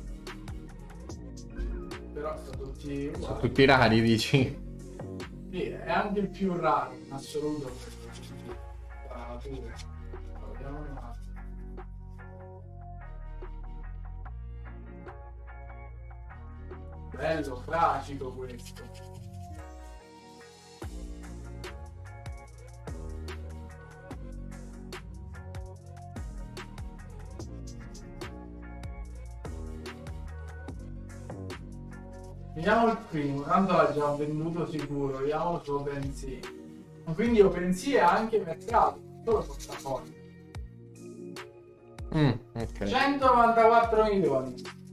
Però sono tutti uguali. Sono tutti rari, dici? Sì, è anche il più raro in assoluto questo. Pure. Vediamo un attimo. Bello, fragico questo. Vediamo il primo, tanto l'ha già venduto sicuro, vediamo il suo pensiero. Quindi OpenSea è anche mercato, solo portafoglio. Ok. 194 milioni.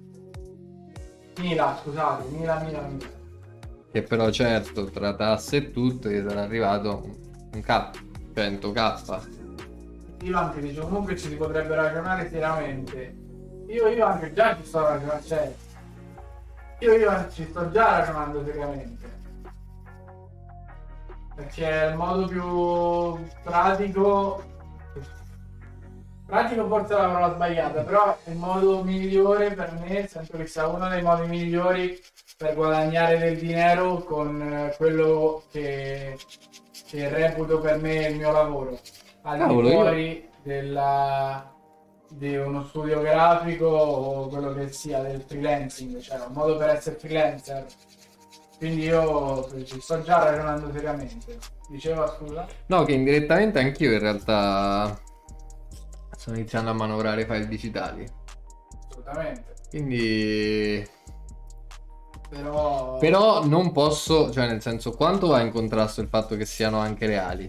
Scusate, mila. Che però certo, tra tasse e tutto, gli sarà arrivato un K, 100K. Io anche dicevo, comunque ci si potrebbe ragionare seriamente. Io anche già ci sto ragionando, cioè, io ci sto già ragionando seriamente. Perché è il modo più pratico forse è la parola sbagliata, però è il modo migliore per me, sento che sia uno dei modi migliori per guadagnare del dinero con quello che reputo per me il mio lavoro, al di fuori di uno studio grafico o quello che sia del freelancing, cioè un modo per essere freelancer. Quindi io ci sto già ragionando seriamente. Diceva, scusa? No, che indirettamente anch'io in realtà sto iniziando a manovrare file digitali. Assolutamente. Quindi... Però non posso, cioè nel senso, quanto va in contrasto il fatto che siano anche reali?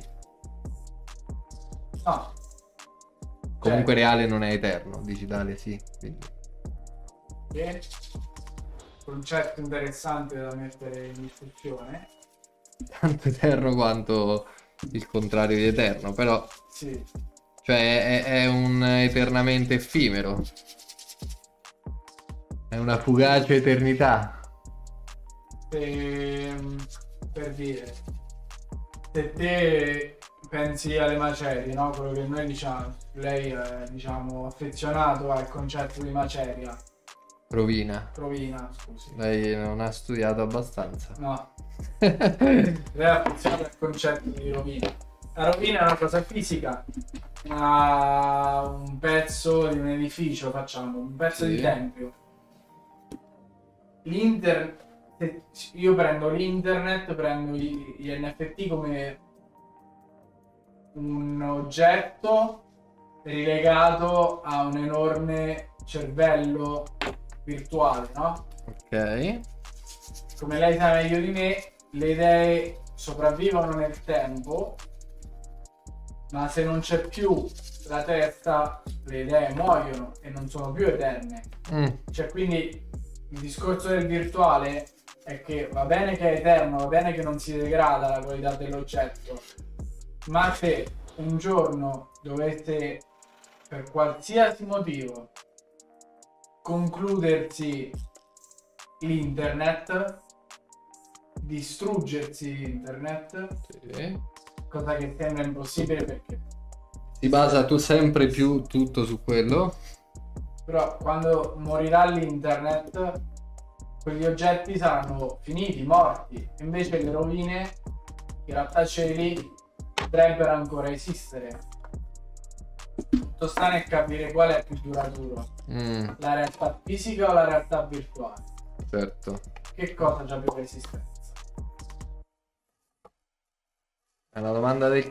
no. Comunque reale non è eterno, digitale sì. Quindi... Che concetto interessante da mettere in discussione. tanto eterno quanto il contrario di eterno, però Sì. cioè è un eternamente effimero, è una fugace eternità. Per dire, se te pensi alle macerie, no? Quello che noi diciamo, lei è diciamo affezionato al concetto di maceria. Rovina. Scusi. Lei non ha studiato abbastanza. No. Lei è affezionato al concetto di rovina. La rovina è una cosa fisica, un pezzo di un edificio, facciamo, un pezzo Sì. di tempio. Io prendo l'internet, prendo gli NFT come un oggetto rilegato a un enorme cervello virtuale, no? Ok. Come lei sa meglio di me, le idee sopravvivono nel tempo, ma se non c'è più la testa, le idee muoiono e non sono più eterne. Cioè, quindi il discorso del virtuale è che va bene che è eterno, va bene che non si degrada la qualità dell'oggetto, ma se un giorno dovesse, per qualsiasi motivo, concludersi l'internet, distruggersi internet, Sì. cosa che sembra impossibile perché Si basa tu sempre più tutto su quello. però quando morirà l'internet quegli oggetti saranno finiti, morti, invece le rovine, i grattacieli potrebbero ancora esistere. Tutto sta nel capire qual è più duraturo, la realtà fisica o la realtà virtuale. Certo. Che cosa c'ha più resistenza? È una domanda del...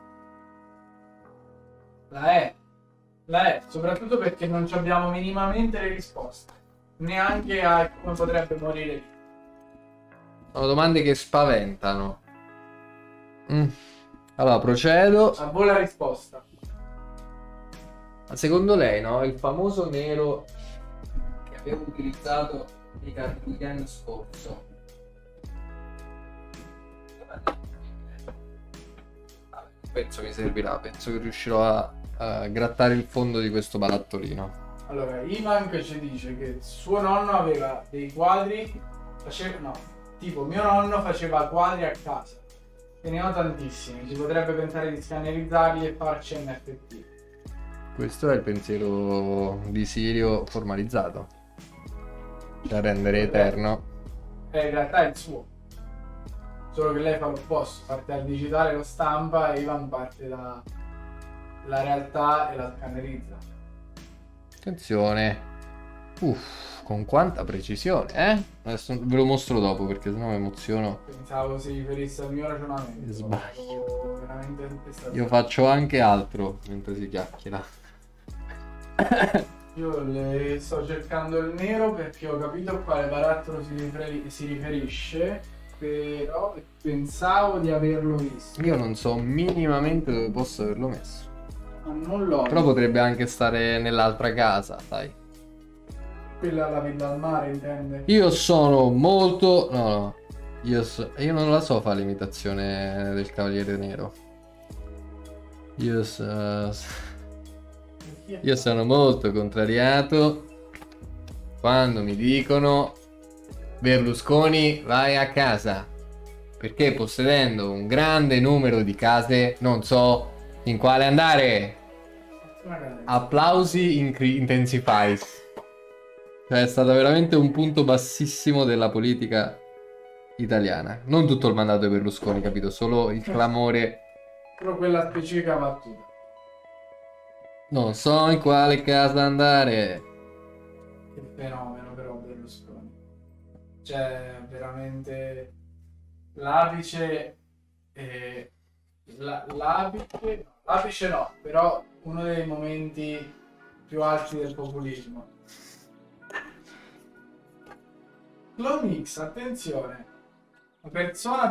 La è, soprattutto perché non ci abbiamo minimamente le risposte, neanche a come potrebbe morire. Sono domande che spaventano. Allora, procedo. A voi la risposta. Ma secondo lei, no? Il famoso nero che abbiamo utilizzato il weekend scorso. Penso mi servirà, penso che riuscirò a grattare il fondo di questo barattolino. Allora, Ivan ci dice che suo nonno aveva dei quadri, tipo mio nonno faceva quadri a casa, e ne ho tantissimi, si potrebbe pensare di scannerizzarli e farci NFT. Questo è il pensiero di Sirio formalizzato, da rendere eterno. In realtà è il suo, solo che lei fa l'opposto, parte dal digitale, lo stampa, e Ivan parte dalla realtà e la scannerizza. Attenzione. Con quanta precisione, eh? Adesso ve lo mostro dopo perché sennò mi emoziono. Pensavo si riferisse al mio ragionamento. Sbaglio. Veramente Io faccio anche altro mentre si chiacchiera. Io le sto cercando il nero perché ho capito a quale barattolo si riferisce, però pensavo di averlo visto. Io non so minimamente dove posso averlo messo. Ma non l'ho. Però potrebbe anche stare nell'altra casa, sai. Quella la villa al mare, intende? Io sono molto... No. Io non la so fare l'imitazione del Cavaliere Nero. Io sono molto contrariato quando mi dicono Berlusconi vai a casa, perché possedendo un grande numero di case non so in quale andare. Applausi intensifies. Cioè è stato veramente un punto bassissimo della politica italiana. Non tutto il mandato di Berlusconi, capito? Solo il clamore. Però quella specifica battuta. Non so in quale casa andare. Che fenomeno però Berlusconi. Cioè veramente l'apice l'apice no, però uno dei momenti più alti del populismo. Clone X, attenzione, la persona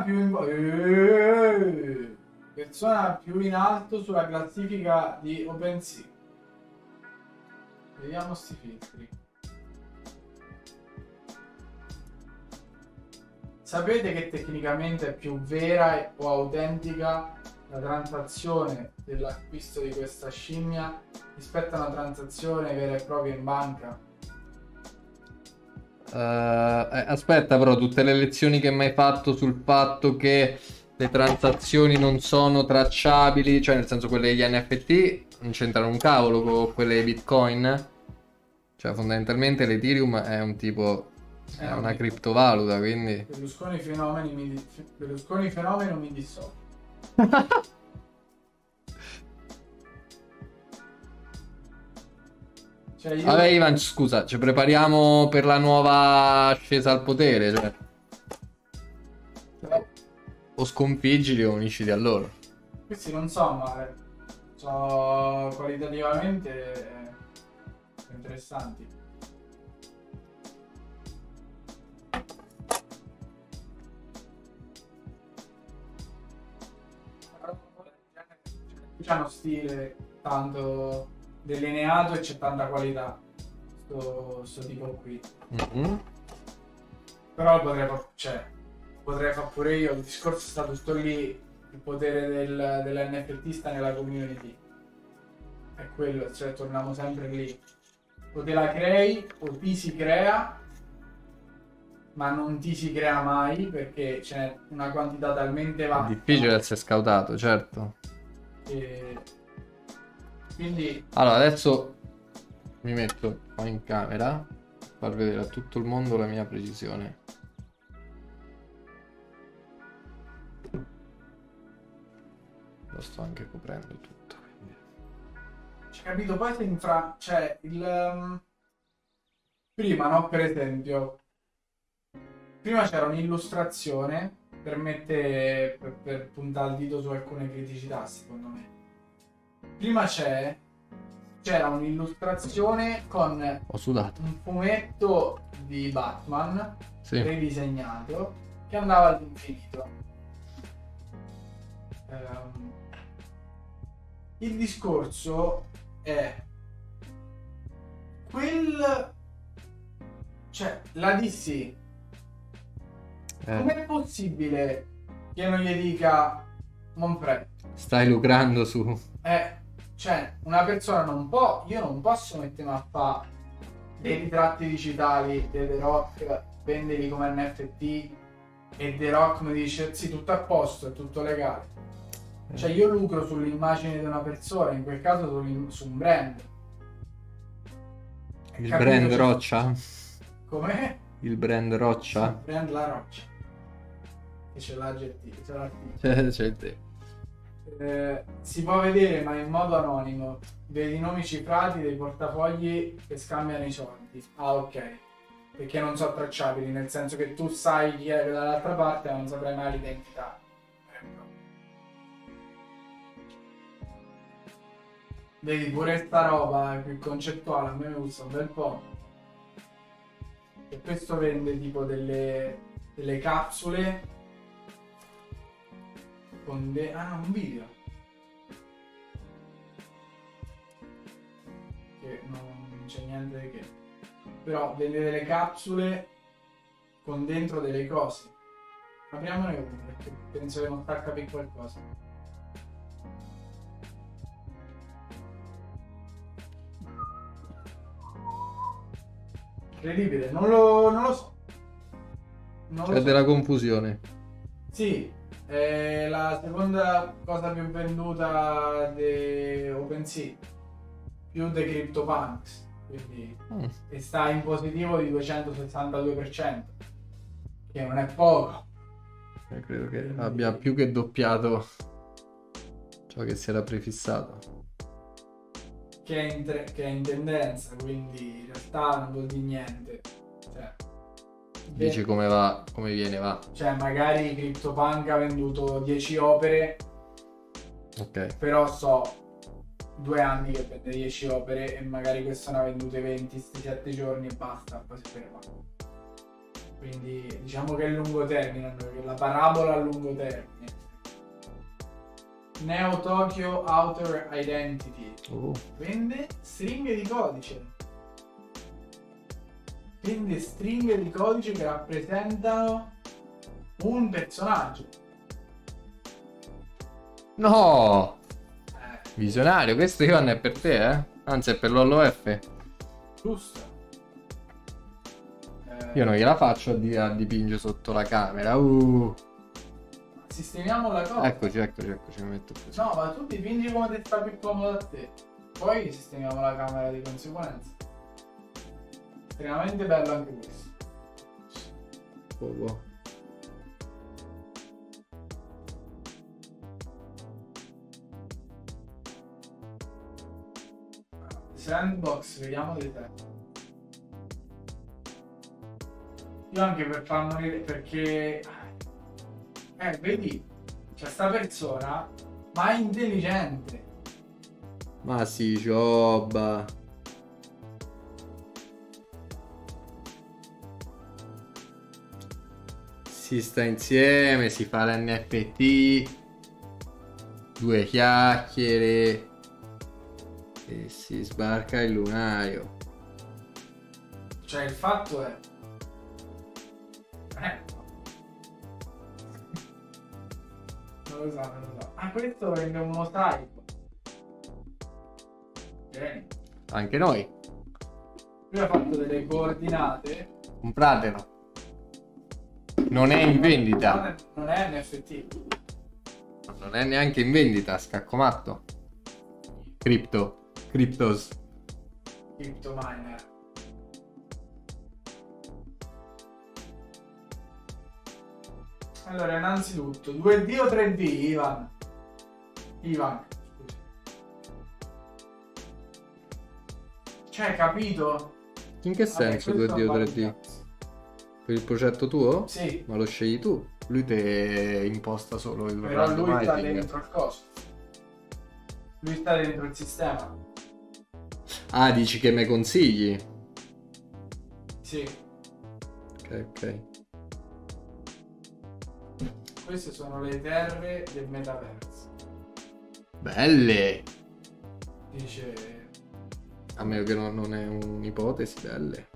più in alto sulla classifica di OpenSea. Vediamo sti filtri. Sapete che tecnicamente è più vera o autentica la transazione dell'acquisto di questa scimmia rispetto a una transazione vera e propria in banca? Aspetta, però, tutte le lezioni che mi hai fatto sul fatto che le transazioni non sono tracciabili, cioè nel senso quelle degli NFT non c'entrano un cavolo con quelle di Bitcoin. Cioè fondamentalmente l'Ethereum è un tipo, è una criptovaluta, quindi... Berlusconi fenomeno mi dissocio. Cioè io... Vabbè Ivan, scusa, ci prepariamo per la nuova ascesa al potere, cioè. O sconfiggili o unisciti a loro. Questi non so male, sono qualitativamente interessanti. c'hanno stile tanto delineato e c'è tanta qualità. Sto tipo qui. Mhm. Però potrei fare pure io. Il discorso è stato sto lì, il potere dell'NFT sta nella community. È quello, cioè torniamo sempre lì. O te la crei o ti si crea, ma non ti si crea mai perché c'è una quantità talmente È vasta. difficile essere scoutato, certo. E quindi Allora, adesso mi metto qua in camera per far vedere a tutto il mondo la mia precisione. Lo sto anche coprendo tutto. Quindi. c'è capito, poi se cioè prima, no, per esempio, prima c'era un'illustrazione per puntare il dito su alcune criticità, secondo me. Prima c'era un'illustrazione con Ho sudato. un fumetto di Batman Sì. ridisegnato che andava all'infinito. Il discorso è cioè la DC com'è possibile che non gli dica Monfred? Stai lucrando su... Cioè una persona io non posso mettermi a fare dei ritratti digitali di The Rock, venderli come NFT e The Rock mi dice sì, tutto a posto, è tutto legale. Cioè io lucro sull'immagine di una persona, in quel caso su un brand. Il Capito? brand Cioè, Roccia? com'è? Il brand Roccia? Il brand La Roccia. Che c'è l'aggettivo, c'è l'articolo. C'è il te. Si può vedere, ma in modo anonimo, dei nomi cifrati dei portafogli che scambiano i soldi. Ah, ok. Perché non sono tracciabili, nel senso che tu sai chi è dall'altra parte, ma non saprai mai l'identità. Vedi, pure sta roba più concettuale, a me mi gusta un bel po'. E questo vende tipo delle capsule con un video che non c'è niente di che, però vende delle capsule con dentro delle cose. Apriamone uno perché penso che non sta a capire qualcosa. Incredibile, non lo so. C'è della confusione. Sì, è la seconda cosa più venduta di OpenSea, più dei CryptoPunks, quindi e sta in positivo di 262%, che non è poco. Credo che abbia più che doppiato ciò che si era prefissato. Che è in tendenza, quindi in realtà non vuol dire niente. Cioè, Dici come va, come viene, va. Cioè, magari CryptoPunk ha venduto 10 opere, Ok. però 2 anni che vende 10 opere e magari questo ne ha vendute 20 sti 7 giorni e basta, poi si ferma. Quindi diciamo che è lungo termine, la parabola a lungo termine. Neo Tokyo Outer Identity vende stringhe di codice. Vende stringhe di codice che rappresentano un personaggio. No! Visionario, questo Ivan è per te, eh? Anzi è per l'OLOF. Giusto. Io non gliela faccio a dipingere sotto la camera. Sistemiamo la cosa. Eccoci, mi metto così. No, ma tu dipingi come ti sta più comodo a te. Poi sistemiamo la camera di conseguenza. Estremamente bello anche questo. Oh. Sandbox, vediamo di te. Io anche per far morire, perché vedi, c'è sta persona, ma è intelligente. Ma sì, Giobba. Si sta insieme, si fa l'NFT. Due chiacchiere e si sbarca il lunario. Cioè il fatto è... Non lo so, non lo so. Ah, questo rende un mosaico. Bene. Anche noi. Lui ha fatto delle coordinate. Compratelo. Non è in vendita. Non è NFT. Non è neanche in vendita, scaccomatto. Cryptos. Crypto miner. Allora, innanzitutto, 2D o 3D, Ivan? Ivan, scusa. Cioè, capito? In che senso 2D o 3D? Per il progetto tuo? Sì. Ma lo scegli tu. Lui te imposta solo il Però lui sta randomizing. dentro il coso. Lui sta dentro il sistema. Ah, dici che me consigli? Sì. Ok. Queste sono le terre del metaverso. Belle! Dice... A meno che non è un'ipotesi, belle.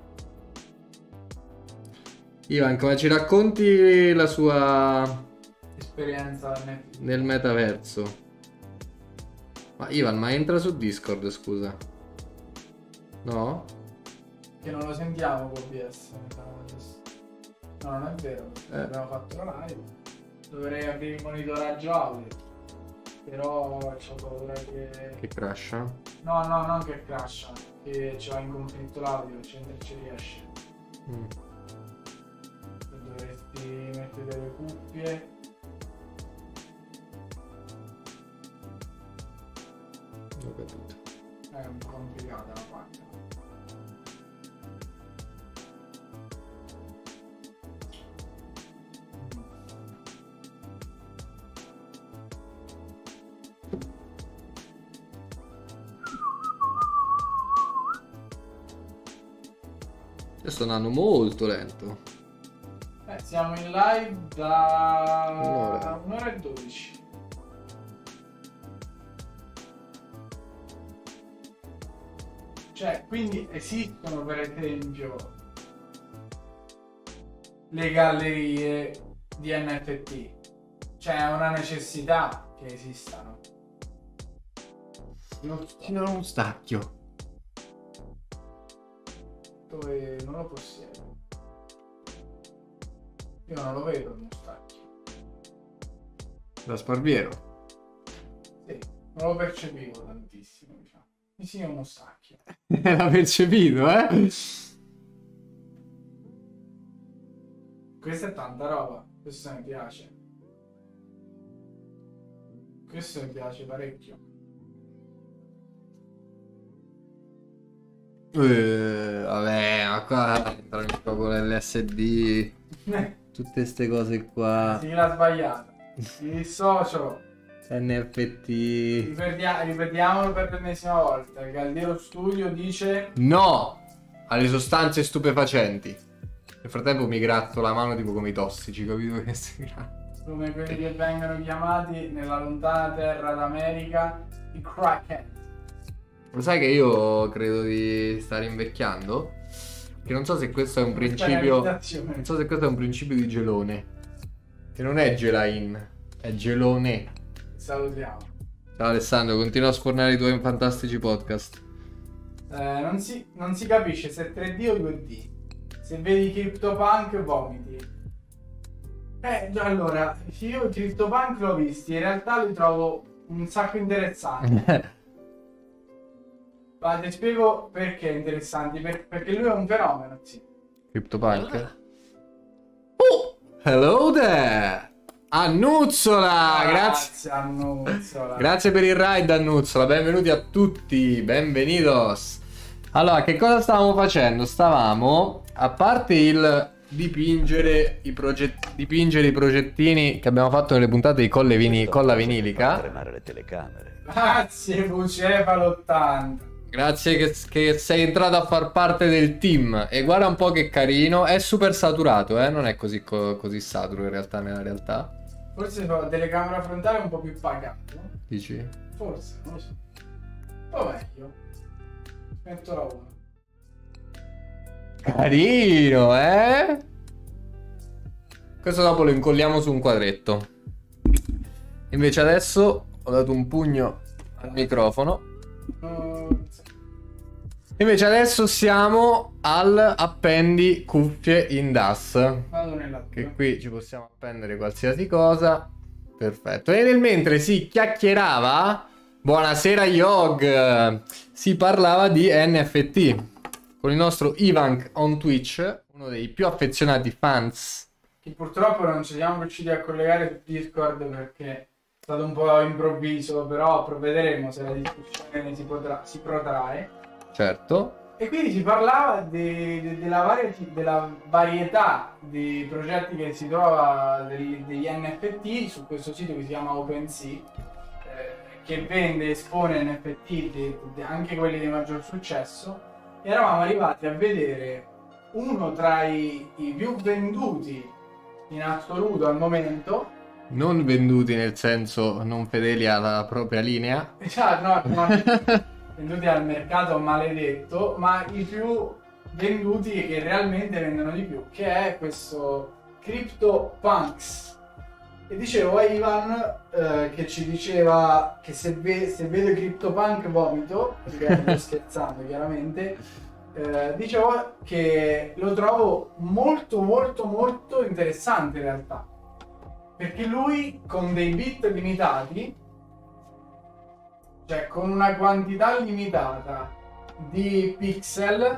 Ivan, come ci racconti la sua esperienza nel metaverso? Ma Ivan, ma entra su Discord, scusa. No? Che non lo sentiamo con OBS. No, non è vero. Abbiamo fatto la live. Dovrei aprire il monitoraggio audio. Però c'ho paura che... Che crasha? No, non che crasha. Che c'ho in conflitto l'audio, ci riesce. Dovresti mettere delle cuffie. Ho capito. È un po' complicata la parte. Sto andando molto lento. Siamo in live da Un'ora. 1 ora e 12. Cioè, quindi esistono per esempio le gallerie di NFT. Cioè, è una necessità che esistano. Non so Non stacchio. dove non lo possiedo. Io non lo vedo uno stacchio. Da Sparviero. Sì, non lo percepivo tantissimo, diciamo. Mi sia uno stacchio. L'ha percepito, eh? Questa è tanta roba, questo mi piace. Questo mi piace parecchio. Vabbè, ma qua entrano in gioco l'LSD, tutte queste cose qua. Sigla sbagliata. Mi dissocio. NFT. Ripetiamolo per l'ennesima volta. Il Galdiero Studio dice No alle sostanze stupefacenti. Nel frattempo mi gratto la mano tipo come i tossici, capito che si gratta? come quelli che vengono chiamati nella lontana terra d'America i Kraken. Lo sai che io credo di stare invecchiando? Che non so se questo è un principio. Non so se questo è un principio di gelone. Che non è gelain, è gelone. Salutiamo. Ciao Alessandro, continua a sfornare i tuoi fantastici podcast. Non si capisce se è 3D o 2D. Se vedi CryptoPunk vomiti. Allora, io CryptoPunk l'ho visti, in realtà li trovo un sacco interessanti. Ma ti spiego perché interessanti, perché lui è un fenomeno, sì. CryptoPunk? Oh, hello there! Annuzzola! Grazie. Annuzzola. Grazie per il ride, Annuzzola. Benvenuti a tutti, benvenidos. Allora, che cosa stavamo facendo? Stavamo, a parte il dipingere i progettini che abbiamo fatto nelle puntate di Colla Vinilica. Tremare le telecamere. Grazie, Bucefalo 80. Grazie che sei entrato a far parte del team. E guarda un po' che carino. È super saturato, non è così saturo in realtà, nella realtà. Forse la telecamera frontale è un po' più pagata. Dici? Forse, non lo so. Un po' meglio. Metto la 1. Carino, eh? Questo dopo lo incolliamo su un quadretto. Invece adesso ho dato un pugno al microfono. Invece adesso siamo al appendi cuffie in DAS. Vado nella Che qui ci possiamo appendere qualsiasi cosa. Perfetto. E nel mentre si chiacchierava, buonasera Yog, si parlava di NFT con il nostro Ivan on Twitch, uno dei più affezionati fans. Che purtroppo non ci siamo riusciti a collegare su Discord perché è stato un po' improvviso, però provvederemo se la discussione si protrae. Certo. E quindi si parlava della varietà di progetti che si trova degli NFT su questo sito che si chiama OpenSea, che vende e espone NFT, anche quelli di maggior successo. E eravamo arrivati a vedere uno tra i più venduti in assoluto al momento. Non venduti nel senso non fedeli alla propria linea. Esatto, no, venduti al mercato maledetto, ma i più venduti e che realmente vendono di più, che è questo CryptoPunks. E dicevo a Ivan che ci diceva che se vedo CryptoPunk vomito, perché sto scherzando chiaramente, dicevo che lo trovo molto molto molto interessante in realtà, perché lui con dei bit limitati, cioè con una quantità limitata di pixel,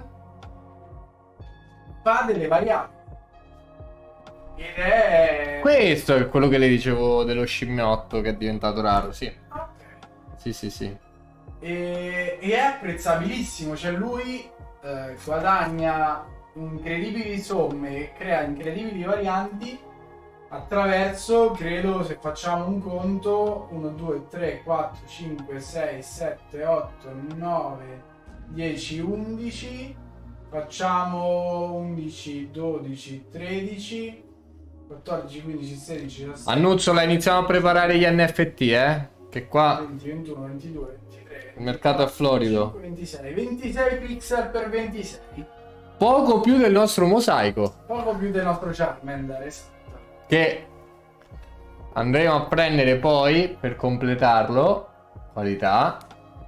fa delle variabili. Ed è... Questo è quello che le dicevo dello scimmiotto che è diventato raro, sì. Ok. Sì. E è apprezzabilissimo, cioè lui guadagna incredibili somme e crea incredibili varianti attraverso, credo, se facciamo un conto, 1, 2, 3, 4, 5, 6, 7, 8, 9, 10, 11, facciamo 11, 12, 13, 14, 15, 16, 17, Annuzzola, iniziamo a preparare gli NFT, che qua 20, 21, 22, 23, il mercato è florido. 25, 26 pixel per 26. Poco più del nostro mosaico, Poco più del nostro Charmander, esatto. che andremo a prendere poi per completarlo. Qualità,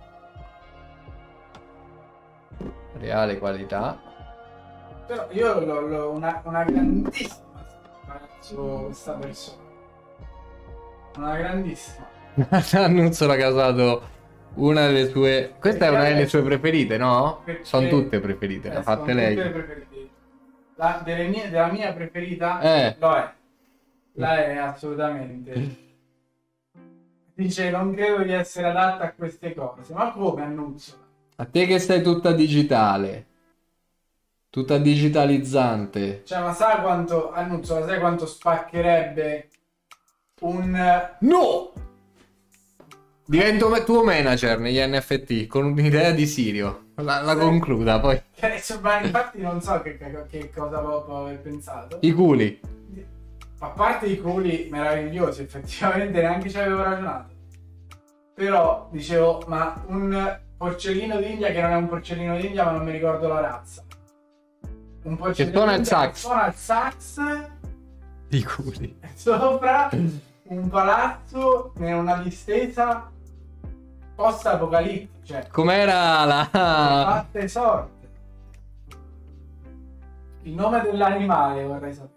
reale qualità. Però io l'ho una grandissima su questa persona. Una grandissima. Annuzzola che ha usato una delle sue... Questa è una delle sue preferite, no? Perché- Sono tutte preferite, le ha fatte sono lei. tutte le preferite. Della mia preferita lo è. La è assolutamente. Dice non credo di essere adatta a queste cose. Ma come, Annuzzola? A te che sei tutta digitale, tutta digitalizzante. Cioè, ma sai quanto, Annuzzola, sai quanto spaccherebbe un... No! Divento tuo manager negli NFT con un'idea di Sirio. La concluda poi. Ma infatti non so che cosa può aver pensato. I culi. A parte i culi meravigliosi, effettivamente neanche ci avevo ragionato. Però dicevo, ma un porcellino d'India che non è un porcellino d'India, ma non mi ricordo la razza. Un porcellino suona il d'India sax. che suona il sax I culi. sopra un palazzo in una distesa post-apocalittica. Cioè, Com'era la... fatte sorte. Il nome dell'animale vorrei sapere.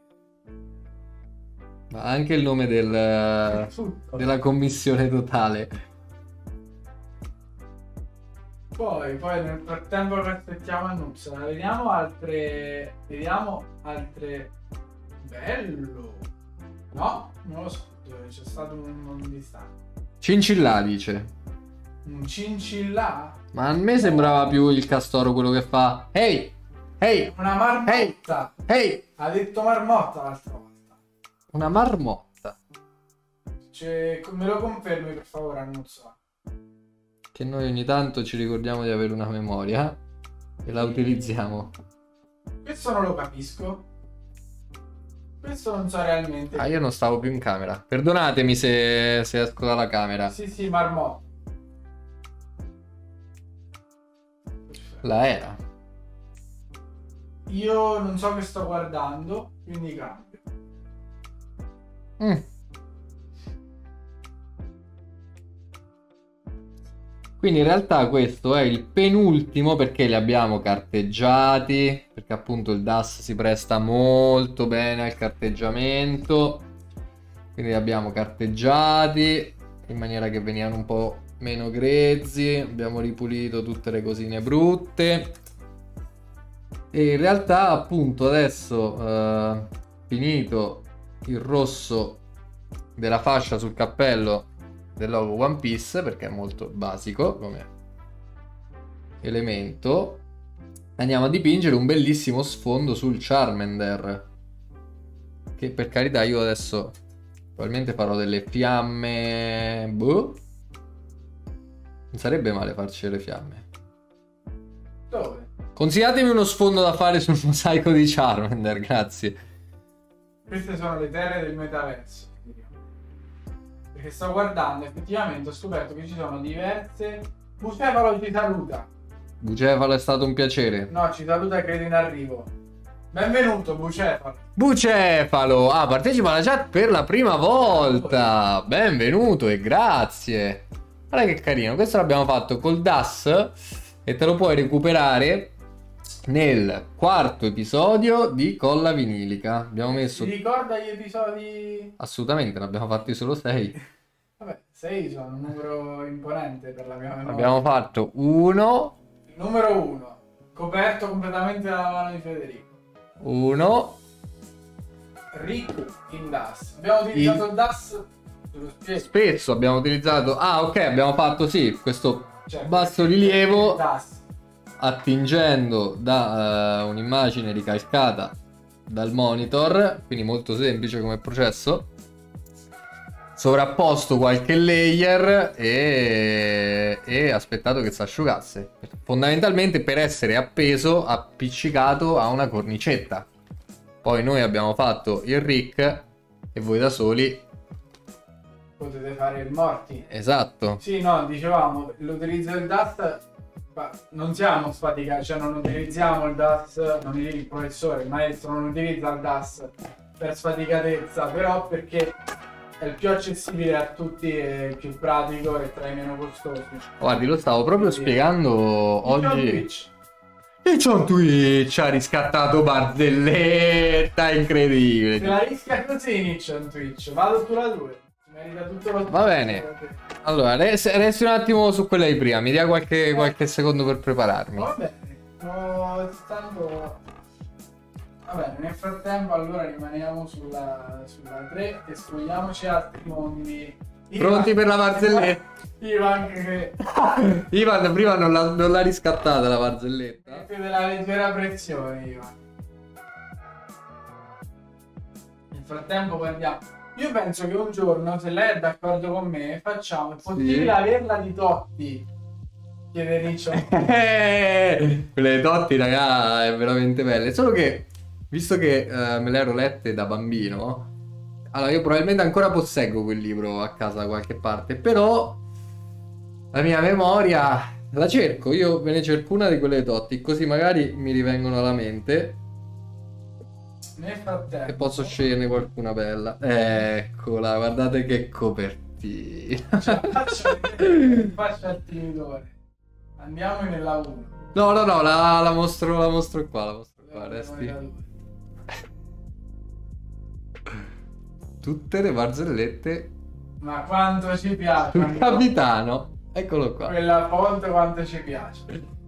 Ma anche il nome Tutto. della commissione totale. Poi nel frattempo che aspettiamo Annuzzola, vediamo altre. Bello! No, non lo so, c'è stato un distacco. Cincillà dice. Un cincillà? Ma a me sembrava più il castoro quello che fa. Ehi! Ehi! Una marmotta! Ehi! Ha detto marmotta l'altra volta. Una marmotta. Cioè, me lo confermi per favore, Annuzzola? Che noi ogni tanto ci ricordiamo di avere una memoria e la utilizziamo. Questo non lo capisco. Questo non so realmente. Ah, io non stavo più in camera. Perdonatemi se esco dalla camera. Sì, marmotto. La era. Io non so che sto guardando, quindi cambio. Mm. Quindi in realtà questo è il penultimo perché li abbiamo carteggiati, perché appunto il DAS si presta molto bene al carteggiamento, quindi li abbiamo carteggiati in maniera che venivano un po' meno grezzi, abbiamo ripulito tutte le cosine brutte e in realtà appunto adesso finito il rosso della fascia sul cappello del logo One Piece, perché è molto basico come elemento, andiamo a dipingere un bellissimo sfondo sul Charmander, che per carità io adesso probabilmente farò delle fiamme, boh, non sarebbe male farci le fiamme. Dove? Consigliatemi uno sfondo da fare sul mosaico di Charmander, grazie. Queste sono le terre del metaverso. Perché sto guardando, effettivamente ho scoperto che ci sono diverse. Bucefalo ci saluta. Bucefalo, è stato un piacere. No, ci saluta, credo in arrivo. Benvenuto, Bucefalo. Bucefalo! Ah, partecipa alla chat per la prima volta! Benvenuto e grazie! Guarda che carino, questo l'abbiamo fatto col DAS e te lo puoi recuperare nel quarto episodio di Colla Vinilica. Abbiamo messo... Ti ricorda gli episodi? Assolutamente, ne abbiamo fatti solo 6. Vabbè, 6 sono un numero imponente per la mia memoria. Abbiamo fatto 1, Il numero 1, coperto completamente dalla mano di Federico. 1, Rick in DAS. Abbiamo utilizzato il DAS sullo spiedo. spesso abbiamo utilizzato... Ah, ok, abbiamo fatto sì, questo Cioè, basso rilievo... il DAS. attingendo da un'immagine ricalcata dal monitor, quindi molto semplice come processo, sovrapposto qualche layer e aspettato che si asciugasse, fondamentalmente per essere appeso, appiccicato a una cornicetta. Poi noi abbiamo fatto il Rick e voi da soli Potete fare il morti. esatto. Sì, no, dicevamo, l'utilizzo del DAS, non siamo sfaticati, cioè non utilizziamo il DAS, non il professore, il maestro non utilizza il DAS per sfaticatezza, però perché è il più accessibile a tutti, è il più pratico e tra i meno costosi. Guardi, lo stavo proprio spiegando oggi. E c'è un Twitch, ha riscattato Barzelletta, incredibile. Se la rischia così inizia un Twitch, vado sulla 2. Merita tutto lo Va bene. Allora, resti un attimo su quella di prima, mi dia qualche secondo per prepararmi. Va bene, sto stando... Va bene, nel frattempo allora rimaniamo sulla 3 e scogliamoci altri mondi. Pronti per la barzelletta? Ivan che... Ivan prima non l'ha riscattata la barzelletta. Mette della leggera pressione, Ivan. Nel frattempo guardiamo. Io penso che un giorno, se lei è d'accordo con me, facciamo il possibile averla di Totti. Chiede Riccio. Quelle Totti, raga, è veramente belle. Solo che, visto che me le ero lette da bambino, allora io probabilmente ancora posseggo quel libro a casa da qualche parte, però la mia memoria la cerco, io ve ne cerco una di quelle Totti, così magari mi rivengono alla mente. Nel frattempo... E posso sceglierne qualcuna bella. Eccola, guardate che copertina. Cioè, faccia il timidore. Andiamo nella 1. No, la mostro qua, la mostro qua, resti. Tutte le barzellette Ma quanto ci piace. sul capitano. Eccolo qua. Quella font quanto ci piace.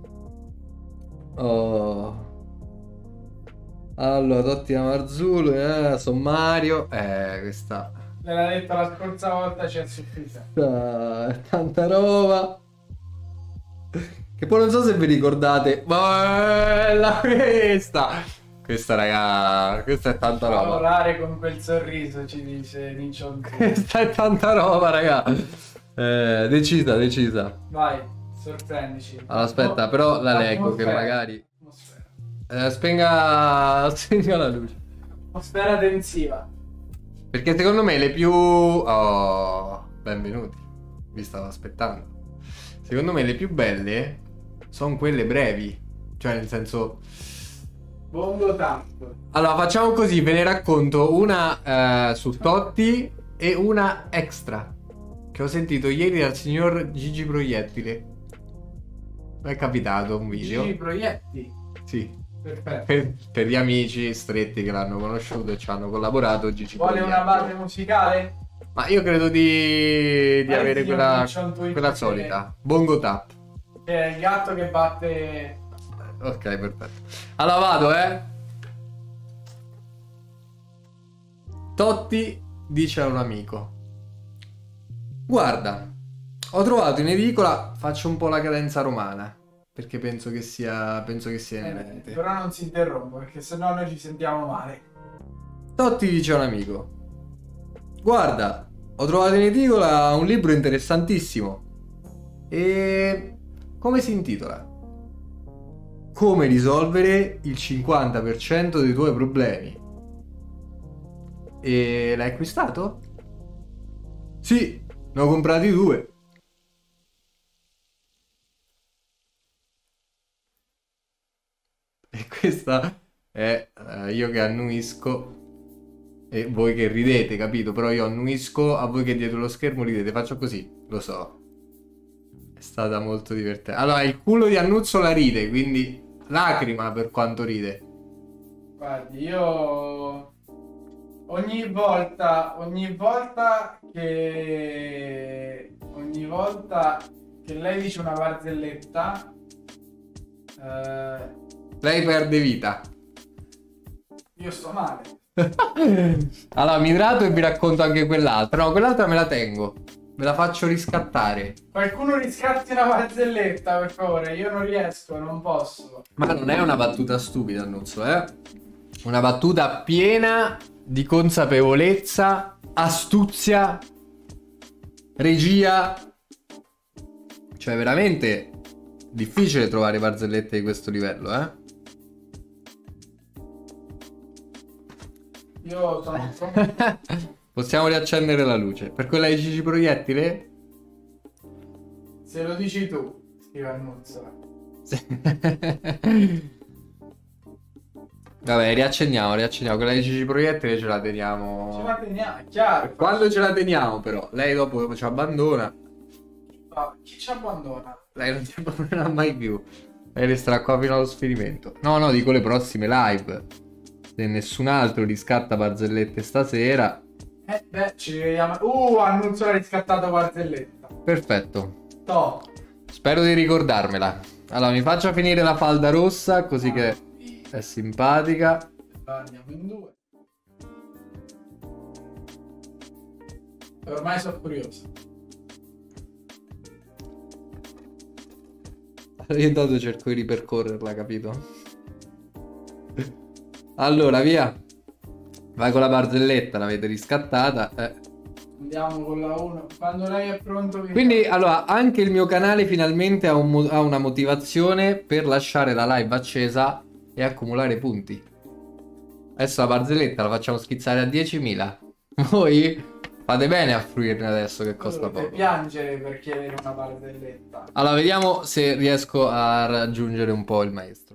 Oh. Allora, Totti da Marzullo, sommario. Questa Me l'ha detto la scorsa volta, c'è sufficiente. tanta roba. Che poi non so se vi ricordate. Bella questa. Questa, raga, questa è tanta roba. Lavorare con quel sorriso, ci dice Ninja. Questa è tanta roba, raga. Decisa. Vai, sorprendici. Allora, aspetta, però la leggo che Atmosfera. magari... Atmosfera. Spenga la luce. Atmosfera tensiva. Perché secondo me le più... Oh, benvenuti. Vi stavo aspettando. Secondo me le più belle sono quelle brevi. Cioè, nel senso... Bongo tanto. Allora, facciamo così. Ve ne racconto una su Totti e una extra. Che ho sentito ieri dal signor Gigi Proiettile. Mi è capitato un video. Gigi Proietti. Sì. Perfetto. Per gli amici stretti che l'hanno conosciuto e ci hanno collaborato, Gigi Vuole Proietti. una base musicale? Ma io credo di Vai, avere zio, quella comincia un tweet che- solita. Bongo tap. Che è il gatto che batte... Ok, perfetto. Allora vado, Totti dice a un amico: guarda, ho trovato in edicola, faccio un po' la cadenza romana, perché penso che sia inerente. Però non si interrompe, perché sennò noi ci sentiamo male. Totti dice a un amico: guarda, ho trovato in edicola un libro interessantissimo. E come si intitola? Come risolvere il 50% dei tuoi problemi. E l'hai acquistato? Sì, ne ho comprati 2. E questa è io che annuisco e voi che ridete, capito? Però io annuisco a voi che dietro lo schermo ridete. Faccio così, lo so. È stata molto divertente. Allora, il culo di Annuzzola ride, quindi lacrima per quanto ride. Guardi, io... Ogni volta che lei dice una barzelletta, Lei perde vita. io sto male. Allora, mi idrato e vi racconto anche quell'altra. No, quell'altra me la tengo. Me la faccio riscattare. Qualcuno riscatti una barzelletta, per favore. Io non riesco, non posso. Ma non è una battuta stupida, Annuzzo, Una battuta piena di consapevolezza, astuzia, regia. Cioè, veramente difficile trovare barzellette di questo livello, Io sono... Possiamo riaccendere la luce. Per quella di Gigi Proiettile? Se lo dici tu, scrive Annuzzola. Vabbè, riaccendiamo. Quella di Gigi Proiettile ce la teniamo. Ce la teniamo, è chiaro. Quando ce la teniamo, però? Lei dopo ci abbandona. Ma chi ci abbandona? Lei non ti abbandonerà mai più. Lei resterà qua fino allo sfinimento. No, dico le prossime live. Se nessun altro riscatta barzellette stasera. Ci vediamo. Annuzzola riscattato barzelletta. Perfetto. Top. Spero di ricordarmela. Allora, mi faccio finire la falda rossa, così che è simpatica. Andiamo in 2. Ormai sono curioso. Io intanto cerco di ripercorrerla, capito? Allora, via. Vai con la barzelletta, l'avete riscattata. Andiamo con la 1. Quando lei è pronto. Quindi, allora, anche il mio canale finalmente ha una motivazione per lasciare la live accesa e accumulare punti. Adesso la barzelletta la facciamo schizzare a 10.000. Voi fate bene a fruirne adesso che costa Dovete poco. piangere per chiedere una barzelletta. Allora, vediamo se riesco a raggiungere un po' il maestro.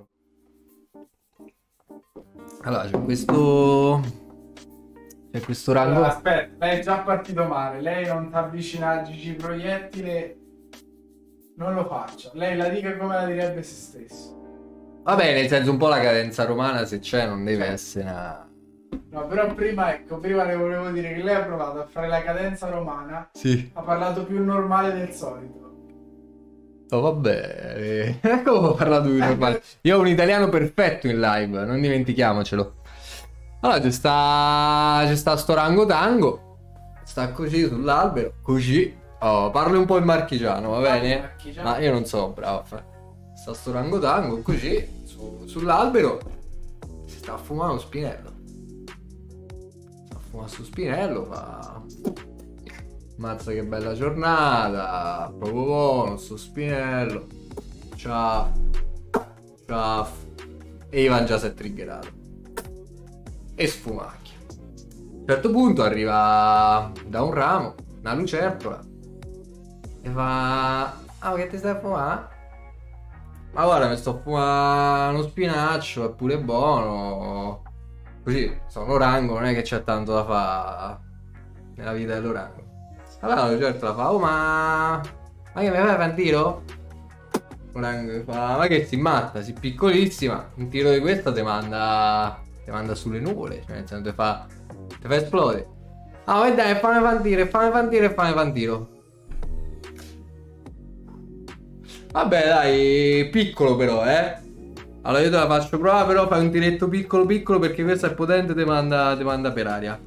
Allora, c'è questo rango. Allora, aspetta, lei è già partito male. Lei non ti avvicina a Gigi Proiettile. Non lo faccia. Lei la dica come la direbbe se stesso. Vabbè, nel senso, un po' la cadenza romana, se c'è, non deve essere una... No, però prima le volevo dire che lei ha provato a fare la cadenza romana. Sì. Ha parlato più normale del solito. Oh, vabbè, come ho parlato di normale. Io ho un italiano perfetto in live, non dimentichiamocelo. Allora, c'è sta sto rango tango. Sta così sull'albero, così. Oh, parlo un po' in marchigiano, va bene? Marchigiano. Ma io non so bravo a fare. Sta sto rango tango, così, sull'albero. Si sta a fumare uno spinello. Sta a fumare su spinello, fa... Mazza che bella giornata, proprio buono, sto spinello. Ciao. E Ivan già si è triggerato. e sfumacchia. A un certo punto arriva da un ramo una lucertola e fa: ah, che ti stai a fumare? Ma guarda, mi sto a fumare uno spinaccio, è pure buono. Così, sono orango, non è che c'è tanto da fare nella vita dell'orango. Allora la lucertola fa: oh, ma che mi fai un tiro? L'orango fa: ma che si matta, si piccolissima, un tiro di questa ti manda sulle nuvole, cioè nel senso ti fa esplodere. Ah, vai dai, fammi fan tiro. Vabbè dai, piccolo però, Allora io te la faccio provare, però fai un tiretto piccolo perché questo è potente, ti manda per aria.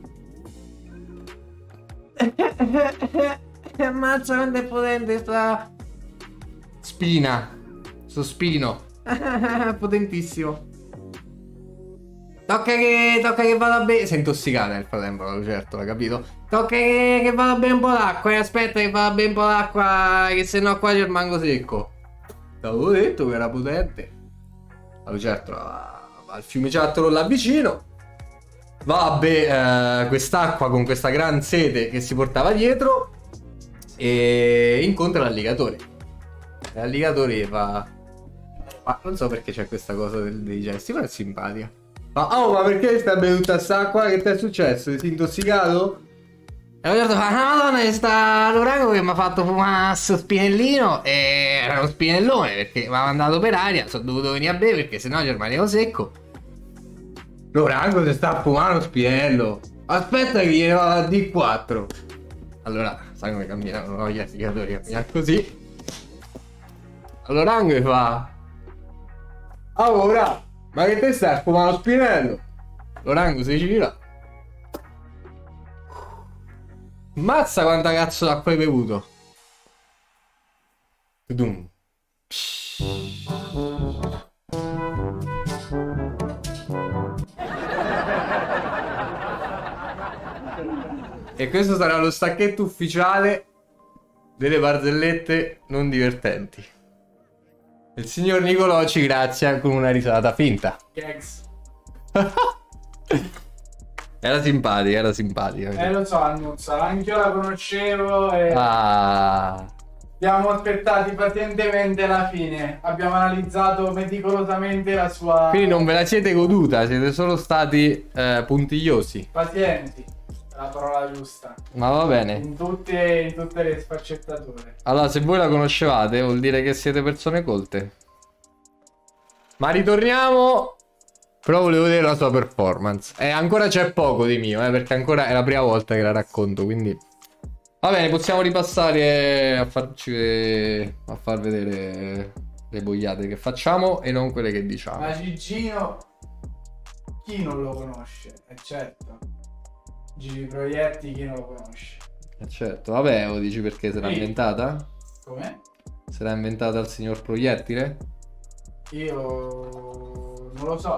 Ammazza quanto è potente sta spina. Sto spino. Potentissimo. Tocca che vada bene. Si è intossicata nel frattempo la lucertola, capito? Tocca che vada bene un po' d'acqua. Aspetta che vada bene un po' d'acqua, che sennò qua ci rimango secco. T'avevo detto che era potente. La lucertola va al fiumiciattolo là vicino. Va a bere quest'acqua con questa gran sete che si portava dietro. E incontra l'alligatore. L'alligatore gli fa: ma non so perché c'è questa cosa dei gesti, ma è simpatica. Oh, ma perché stai bevendo tutta quest'acqua? Che ti è successo? Sei intossicato? E ho detto: ma madonna, sta l'orango che mi ha fatto fumare sto spinellino. E era uno spinellone perché mi ha mandato per aria. Sono dovuto venire a bere perché sennò ci rimanevo secco. L'orango si sta a fumare uno spinello. Aspetta che gliene va a D4. Allora, sai come camminano, no? Gli alligatori camminano così. All'orango gli fa: ora, ma che te stai a fumare lo spinello? L'orango si gira. Mazza quanta cazzo d'acqua hai bevuto. Tudum. E questo sarà lo stacchetto ufficiale delle barzellette non divertenti. Il signor Nicolò ci grazia con una risata finta. Gags. Era simpatica. Lo so, Annuzza, anch'io la conoscevo e Ah. abbiamo aspettati pazientemente la fine. Abbiamo analizzato meticolosamente la sua... Quindi non ve la siete goduta, siete solo stati puntigliosi. Pazienti, è la parola giusta. Ma va bene. In tutte le sfaccettature. Allora, se voi la conoscevate, vuol dire che siete persone colte. Ma ritorniamo. Però volevo vedere la sua performance. Ancora c'è poco di mio, perché ancora è la prima volta che la racconto, quindi... Va bene, possiamo ripassare a far vedere le boiate che facciamo e non quelle che diciamo. Ma Gigino, chi non lo conosce? Certo. Gigi Proietti, chi non lo conosce? Certo, vabbè, lo dici perché se l'ha inventata? Come? Se l'ha inventata il signor Proiettile? Io non lo so.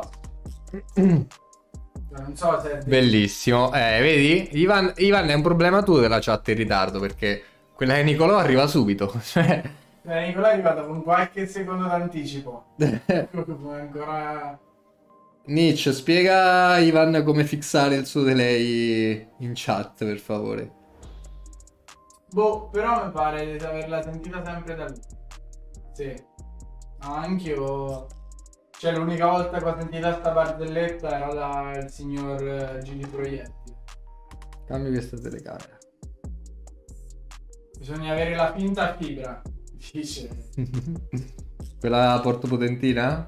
Non so se è... Bellissimo, vedi? Ivan è un problema tuo della chat in ritardo, perché quella di Nicolò arriva subito. Nicolò è arrivato con qualche secondo d'anticipo. Ancora... Nietzsche, spiega a Ivan come fissare il suo delay in chat, per favore. Boh, però mi pare di averla sentita sempre da lui. Sì. No, anch'io... Cioè, l'unica volta che ho sentito sta barzelletta era dal signor Gigi Proietti. Cambio questa telecamera. Bisogna avere la finta fibra, dice. Quella porto potentina?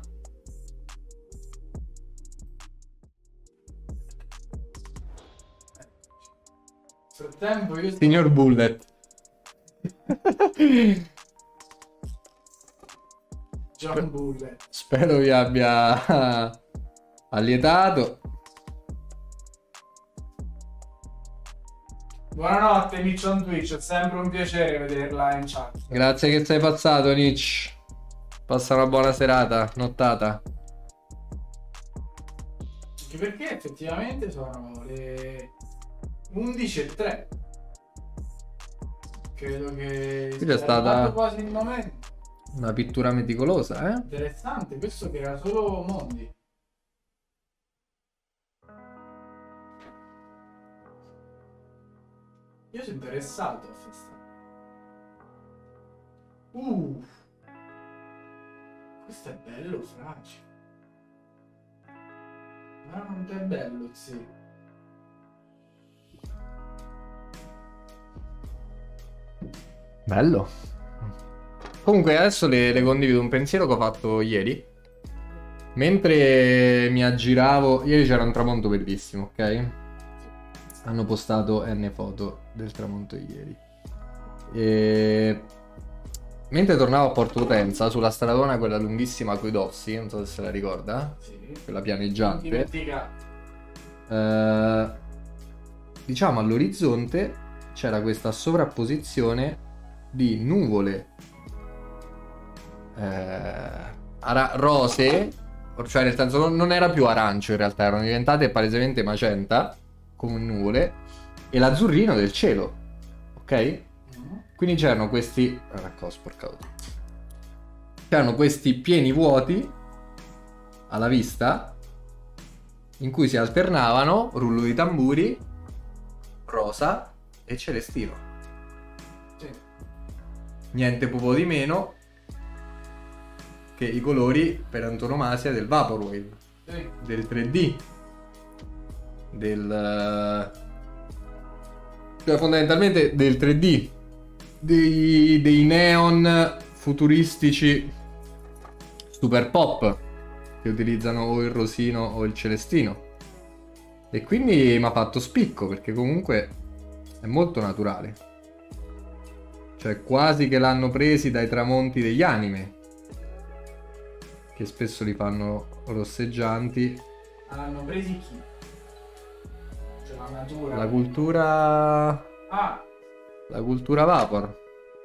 Nel frattempo io... Signor Bullet. John Bullet. Spero vi abbia allietato. Buonanotte Nietzsche on Twitch, è sempre un piacere vederla in chat. Grazie che sei passato, Nietzsche. Passa una buona serata, nottata. Anche perché effettivamente sono le 11:03. Credo che Qui c'è stata quasi il momento. una pittura meticolosa, Interessante, questo che era solo Mondi. Io sono interessato a festa. Questo è bello, Fraci. Ma quanto è bello, sì. Bello. Comunque adesso le condivido un pensiero che ho fatto ieri. Mentre mi aggiravo, ieri c'era un tramonto bellissimo, ok? Hanno postato N foto del tramonto ieri. E... mentre tornavo a Porto Potenza, sulla stradona quella lunghissima coi Dossi, non so se se la ricorda, Sì. quella Non pianeggiante, dimentica. diciamo all'orizzonte c'era questa sovrapposizione di nuvole rosee, cioè nel senso non era più arancio in realtà, erano diventate palesemente magenta come nuvole, e l'azzurrino del cielo, ok? Quindi c'erano questi c'erano questi pieni vuoti alla vista in cui si alternavano rullo di tamburi, rosa e celestino. Sì. Niente poco di meno che i colori per antonomasia del Vaporwave, Sì. del 3D, cioè fondamentalmente del 3D, dei neon futuristici super pop che utilizzano o il rosino o il celestino, e quindi mi ha fatto spicco perché comunque è molto naturale, cioè quasi che l'hanno presi dai tramonti degli anime, che spesso li fanno rosseggianti. Ma l'hanno presi chi? Cioè la natura. La cultura... Ah, la cultura Vapor.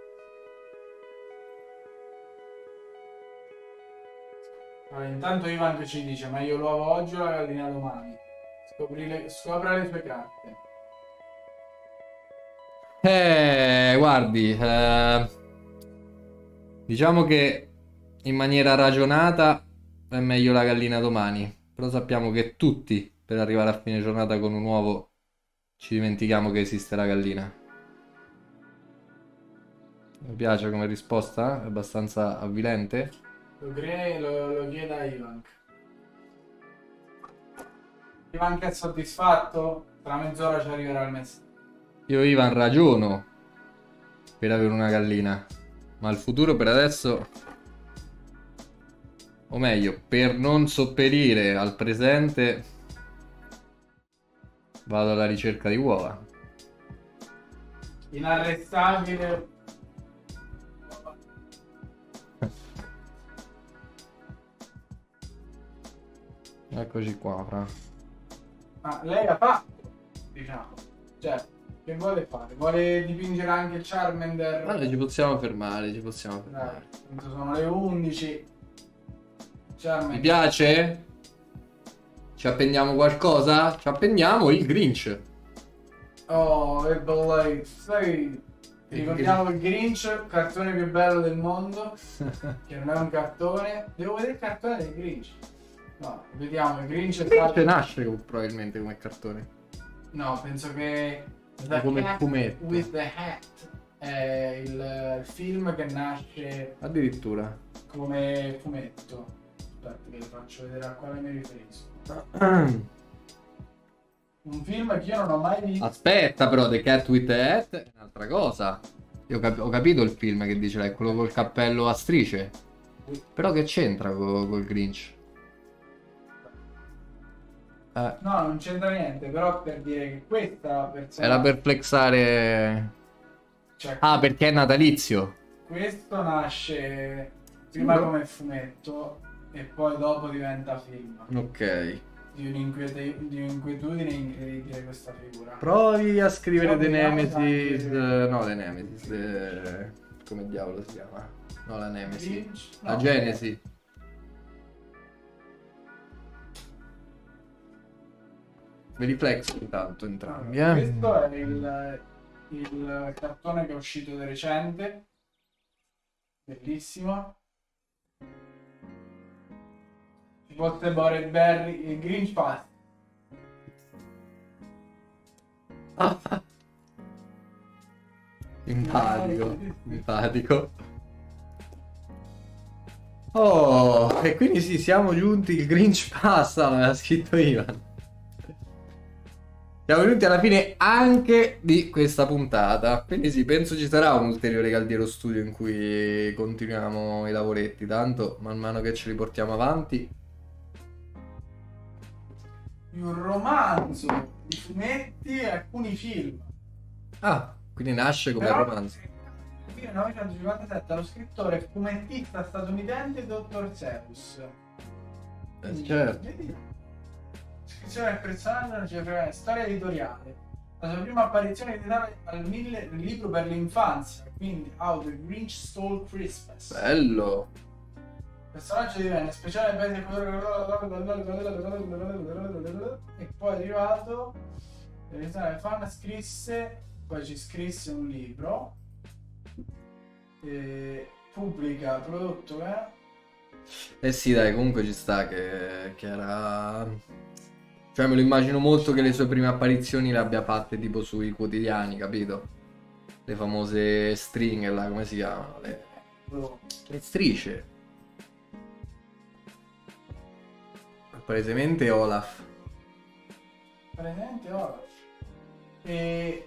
allora, intanto Ivan che ci dice: ma io l'uovo oggi o la gallina domani? Scopra le sue carte. Guardi, diciamo che in maniera ragionata è meglio la gallina domani, però sappiamo che tutti per arrivare a fine giornata con un uovo ci dimentichiamo che esiste la gallina. Mi piace come risposta, è abbastanza avvilente. Lo chiede a Ivan. Ivan che è soddisfatto? Tra mezz'ora ci arriverà il messaggio. Io Ivan ragiono per avere una gallina, ma il futuro per adesso, o meglio, per non sopperire al presente, vado alla ricerca di uova. Inarrestabile. Eccoci qua, Fra. Ma lei ha fatto, diciamo. Cioè, che vuole fare? Vuole dipingere anche Charmander? Allora ci possiamo fermare, ci possiamo Dai, fermare. tanto sono le 11. Charmander. Mi piace? Ci appendiamo qualcosa? Ci appendiamo il Grinch. Oh, che bellezza. Sì. Ricordiamo il Grinch, cartone più bello del mondo, che non è un cartone. Devo vedere il cartone del Grinch. No, vediamo, il Grinch è Grinch stato... nasce probabilmente come cartone. No, penso che Come Cat fumetto. with the Hat è il film che nasce Addirittura. come fumetto. Aspetta che vi faccio vedere a quale mi riferisco. Un film che io non ho mai visto. Aspetta, però, The Cat with the Hat è un'altra cosa. Io ho capito il film che dice lei, quello col cappello a strisce. Però che c'entra col Grinch? No, non c'entra niente, però per dire che questa persona... Era per flexare... Cioè, Ah, perché è natalizio. questo nasce prima Sì, come fumetto e poi dopo diventa film. ok. Di un'inquietudine incredibile questa figura. Provi a scrivere The Vediamo Nemesis... anche- No, The Nemesis... come diavolo si chiama? No, la Nemesis. Grinch? La No. Genesi. Ve li flexo intanto entrambi, Questo è il cartone che è uscito di recente. Bellissimo. Ci fosse Bored Berry, il Grinch Pass. Simpatico, simpatico. Oh, e quindi sì, siamo giunti, il Grinch passa, l'aveva scritto Ivan. Siamo venuti alla fine anche di questa puntata, quindi sì, penso ci sarà un ulteriore Caldiero Studio in cui continuiamo i lavoretti, tanto man mano che ce li portiamo avanti. Un romanzo di fumetti e alcuni film. Ah, quindi nasce come Però, romanzo. nel 1957 lo scrittore e fumettista statunitense Dr. Seuss. Certo. Vedi? Descrizione del personaggio non c'è frega, storia editoriale. La sua prima apparizione editoriale nel libro per l'infanzia, quindi How the Grinch Stole Christmas. Bello. Il personaggio divenne speciale per e poi è arrivato fan scrisse, poi ci scrisse un libro, pubblica prodotto Eh sì, dai, comunque ci sta che era... Cioè me lo immagino molto che le sue prime apparizioni le abbia fatte tipo sui quotidiani, capito? Le famose stringhe là, come si chiamano? Le strisce. Palesemente Olaf. presente ora. E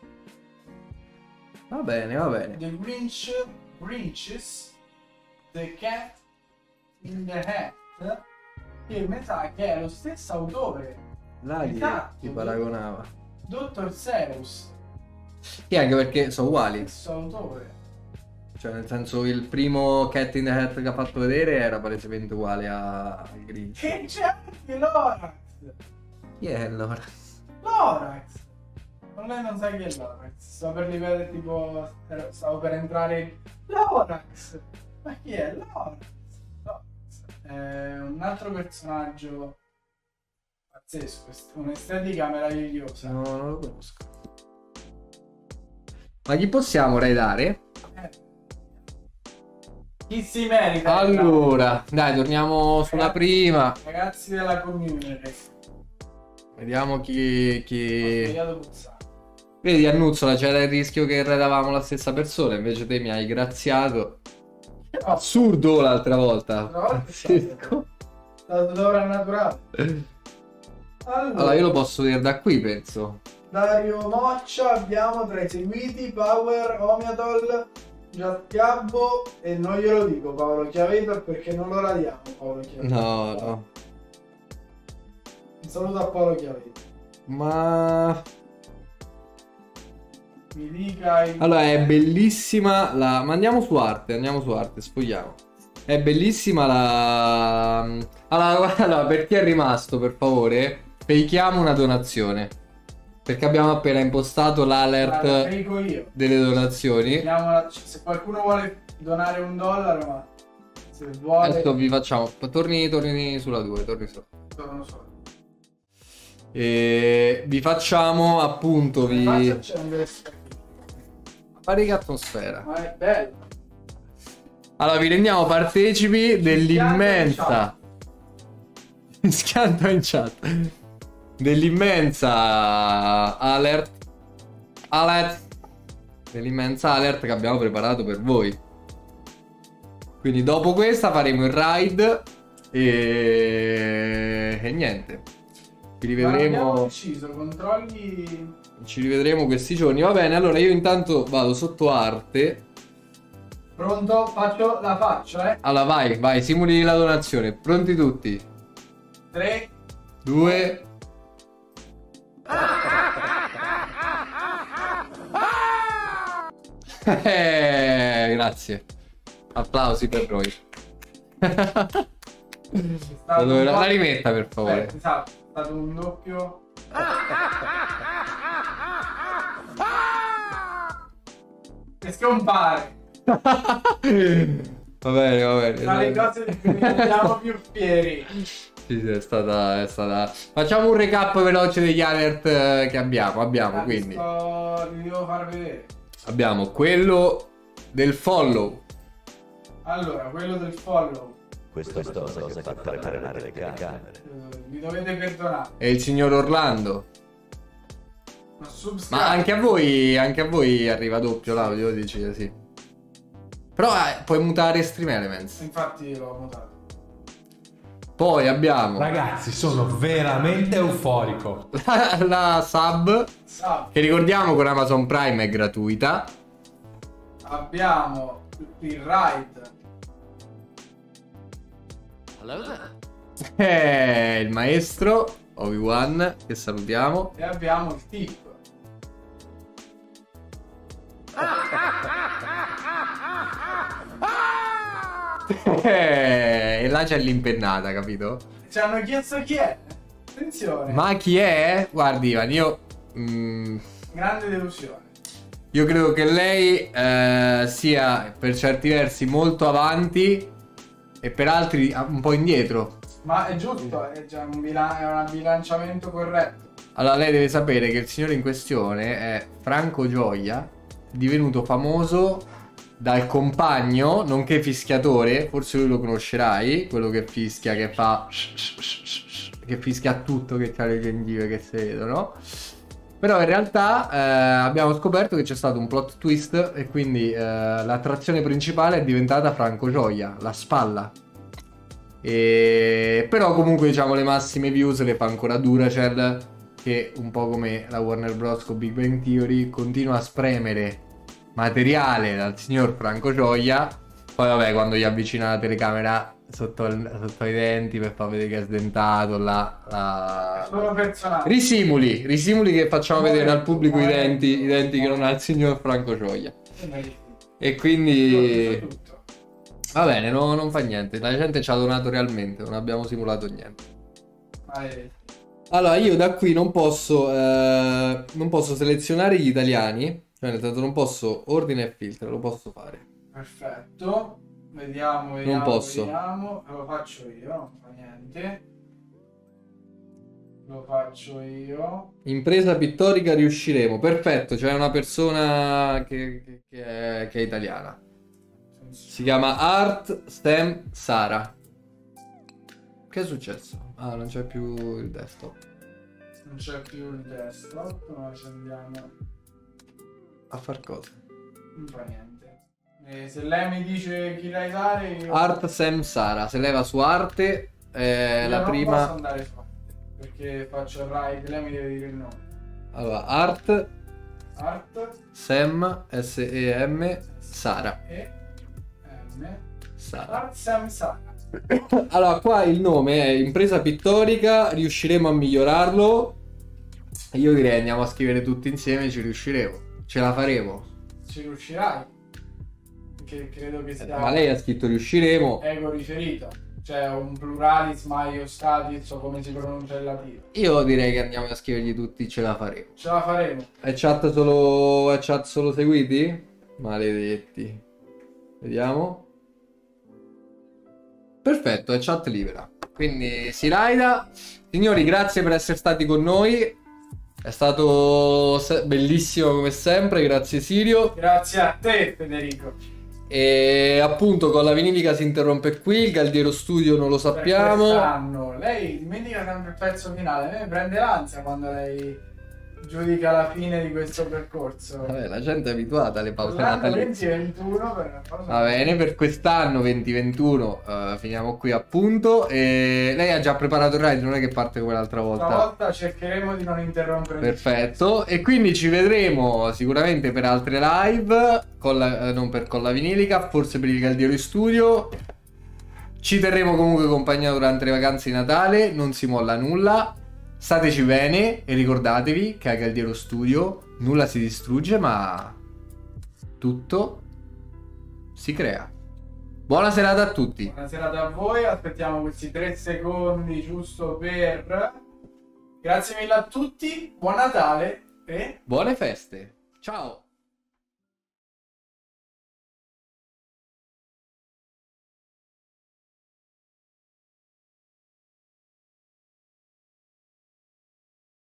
Va bene, va bene. The Grinches, The Cat in the Hat, che mi sa che è lo stesso autore. Là Esatto. ti paragonava. Dr. Seuss, Sì, anche perché sono uguali. stesso autore. Cioè, nel senso, il primo Cat in the Hat che ha fatto vedere era palesemente uguale al Grinch. E c'è anche Lorax. Chi è allora? Lorax. Ma lei non sa chi è Lorax. Sto per ripetere, tipo, stavo per entrare in Lorax. Ma chi è Lorax? Lorax è un altro personaggio pazzesco, un'estetica meravigliosa. No, non lo conosco. Ma chi possiamo raidare? Chi si merita? Allora, dai, torniamo sulla prima. Ragazzi della community. Vediamo Ho chi... sbagliato puzzare. Vedi, Annuzzola, c'era il rischio che raidavamo la stessa persona, invece te mi hai graziato. Assurdo l'altra volta. Pazzesco. Stato sovrannaturale. Allora, io lo posso dire da qui, penso. Dario Moccia abbiamo tra i seguiti Power, Omiatol, Giattiabbo e non glielo dico Paolo Chiaveto perché non lo radiamo Paolo Chiaveto. No, no. Un saluto a Paolo Chiaveto. Ma... Mi dica il... Allora, è bellissima la... Ma andiamo su arte, sfogliamo. È bellissima la... Allora, per chi è rimasto, per favore, fakiamo una donazione. Perché abbiamo appena impostato Guarda, l'alert dico io. delle donazioni. Vediamo se qualcuno vuole donare $1, ma se vuole... Adesso vi facciamo... Torni sulla 2, torni su. Torno solo. E vi facciamo appunto... Faccia accendere questo. Pari che atmosfera. Ma è bello. Allora, vi rendiamo partecipi dell'immensa... Schianto in chat. Dell'immensa alert. Dell'immensa alert che abbiamo preparato per voi. Quindi dopo questa faremo il raid e niente. Ci Abbiamo rivedremo. deciso, controlli... Ci rivedremo questi giorni. Va bene, allora io intanto vado sotto arte. Pronto? Faccio la faccia, Allora vai, simuli la donazione. Pronti tutti? 3. 2. Grazie. Applausi per noi. La rimetta per favore. Esatto, è stato un doppio. E scompare. Va bene. Tra le cose di cui siamo più fieri. Sì, è stata... Facciamo un recap veloce degli alert che abbiamo, quindi. Vi devo far vedere. Abbiamo quello del follow. Allora, quello del follow. Questo è cosa che fa tremare le camere. Mi dovete perdonare. E il signor Orlando. subscribe. Ma anche a voi arriva doppio l'audio, dici sì. Però puoi mutare Stream Elements. Infatti l'ho mutato. Poi abbiamo Ragazzi, sono veramente euforico. la sub, che ricordiamo con Amazon Prime è gratuita. Abbiamo il Ride. Il maestro Obi-Wan, che salutiamo. E abbiamo il Tip. E là c'è l'impennata, capito? Ci hanno chiesto chi è. Attenzione. Ma chi è? Guardi Ivan, io Grande delusione. io credo che lei sia per certi versi molto avanti e per altri un po' indietro. Ma è giusto, è già un bilanciamento corretto. Allora lei deve sapere che il signore in questione è Franco Gioia, divenuto famoso dal compagno, nonché fischiatore, forse lui lo conoscerai, quello che fischia, che fa che fischia a tutto, che ha le gengive che si vedono. Però in realtà abbiamo scoperto che c'è stato un plot twist e quindi l'attrazione principale è diventata Franco Gioia, la spalla. Però comunque diciamo le massime views le fa ancora Duracell, che un po' come la Warner Bros. Con Big Bang Theory continua a spremere materiale dal signor Franco Gioia. Poi vabbè, quando gli avvicina la telecamera sotto i denti per far vedere che è sdentato Sono personaggi. risimuli che facciamo vedere al pubblico i denti che non ha il signor Franco Gioia. E quindi va bene, non fa niente, la gente ci ha donato realmente, non abbiamo simulato niente. Allora io da qui non posso selezionare gli italiani, cioè nel senso non posso ordine e filtro, lo posso fare. Perfetto. Vediamo. Non posso. Vediamo. Lo faccio io, non fa niente. Lo faccio io. Impresa pittorica riusciremo, perfetto, c'è una persona che è italiana. Si chiama Art Stem Sara. Che è successo? Ah, non c'è più il desktop. Non c'è più il desktop, ma ci andiamo A far cosa? non fa niente. Se lei mi dice chi lei dare, io Art Sam Sara, se leva su arte io la non prima. posso andare su arte, perché faccio il ride, lei mi deve dire il nome. Allora, Art Art Sem Sara. e M Sara. Art Sam Sara. Allora, qua il nome è impresa pittorica, riusciremo a migliorarlo. Io direi andiamo a scrivere tutti insieme, ci riusciremo. Ce la faremo. Ci riuscirai? Perché credo che sia Ma lei ha scritto riusciremo. ego riferito, cioè un pluralis maiostatis o come si pronuncia il latino. Io direi che andiamo a scrivergli tutti ce la faremo. Ce la faremo. È chat solo seguiti? Maledetti. Vediamo. Perfetto, è chat libera. Quindi si raida. Signori, grazie per essere stati con noi. È stato bellissimo come sempre, grazie Sirio. Grazie a te Federico. E appunto con la vinilica si interrompe qui, il Galdiero Studio non lo Per sappiamo. quest'anno. Lei dimentica sempre il pezzo finale, me prende l'ansia quando lei giudica la fine di questo percorso. Vabbè, la gente è abituata alle pause L'anno natalizie. 2021 per una cosa. Va bene, per quest'anno 2021 finiamo qui appunto. E lei ha già preparato il ride, non è che parte come l'altra volta. Stavolta cercheremo di non interrompere. Perfetto, e quindi ci vedremo sicuramente per altre live, non con la vinilica, forse per il Galdiero in Studio. Ci terremo comunque compagnia durante le vacanze di Natale, non si molla nulla. Stateci bene e ricordatevi che a Galdiero Studio nulla si distrugge, ma tutto si crea. Buona serata a tutti. Buona serata a voi, aspettiamo questi 3 secondi giusto per... Grazie mille a tutti, buon Natale e... Buone feste. Ciao.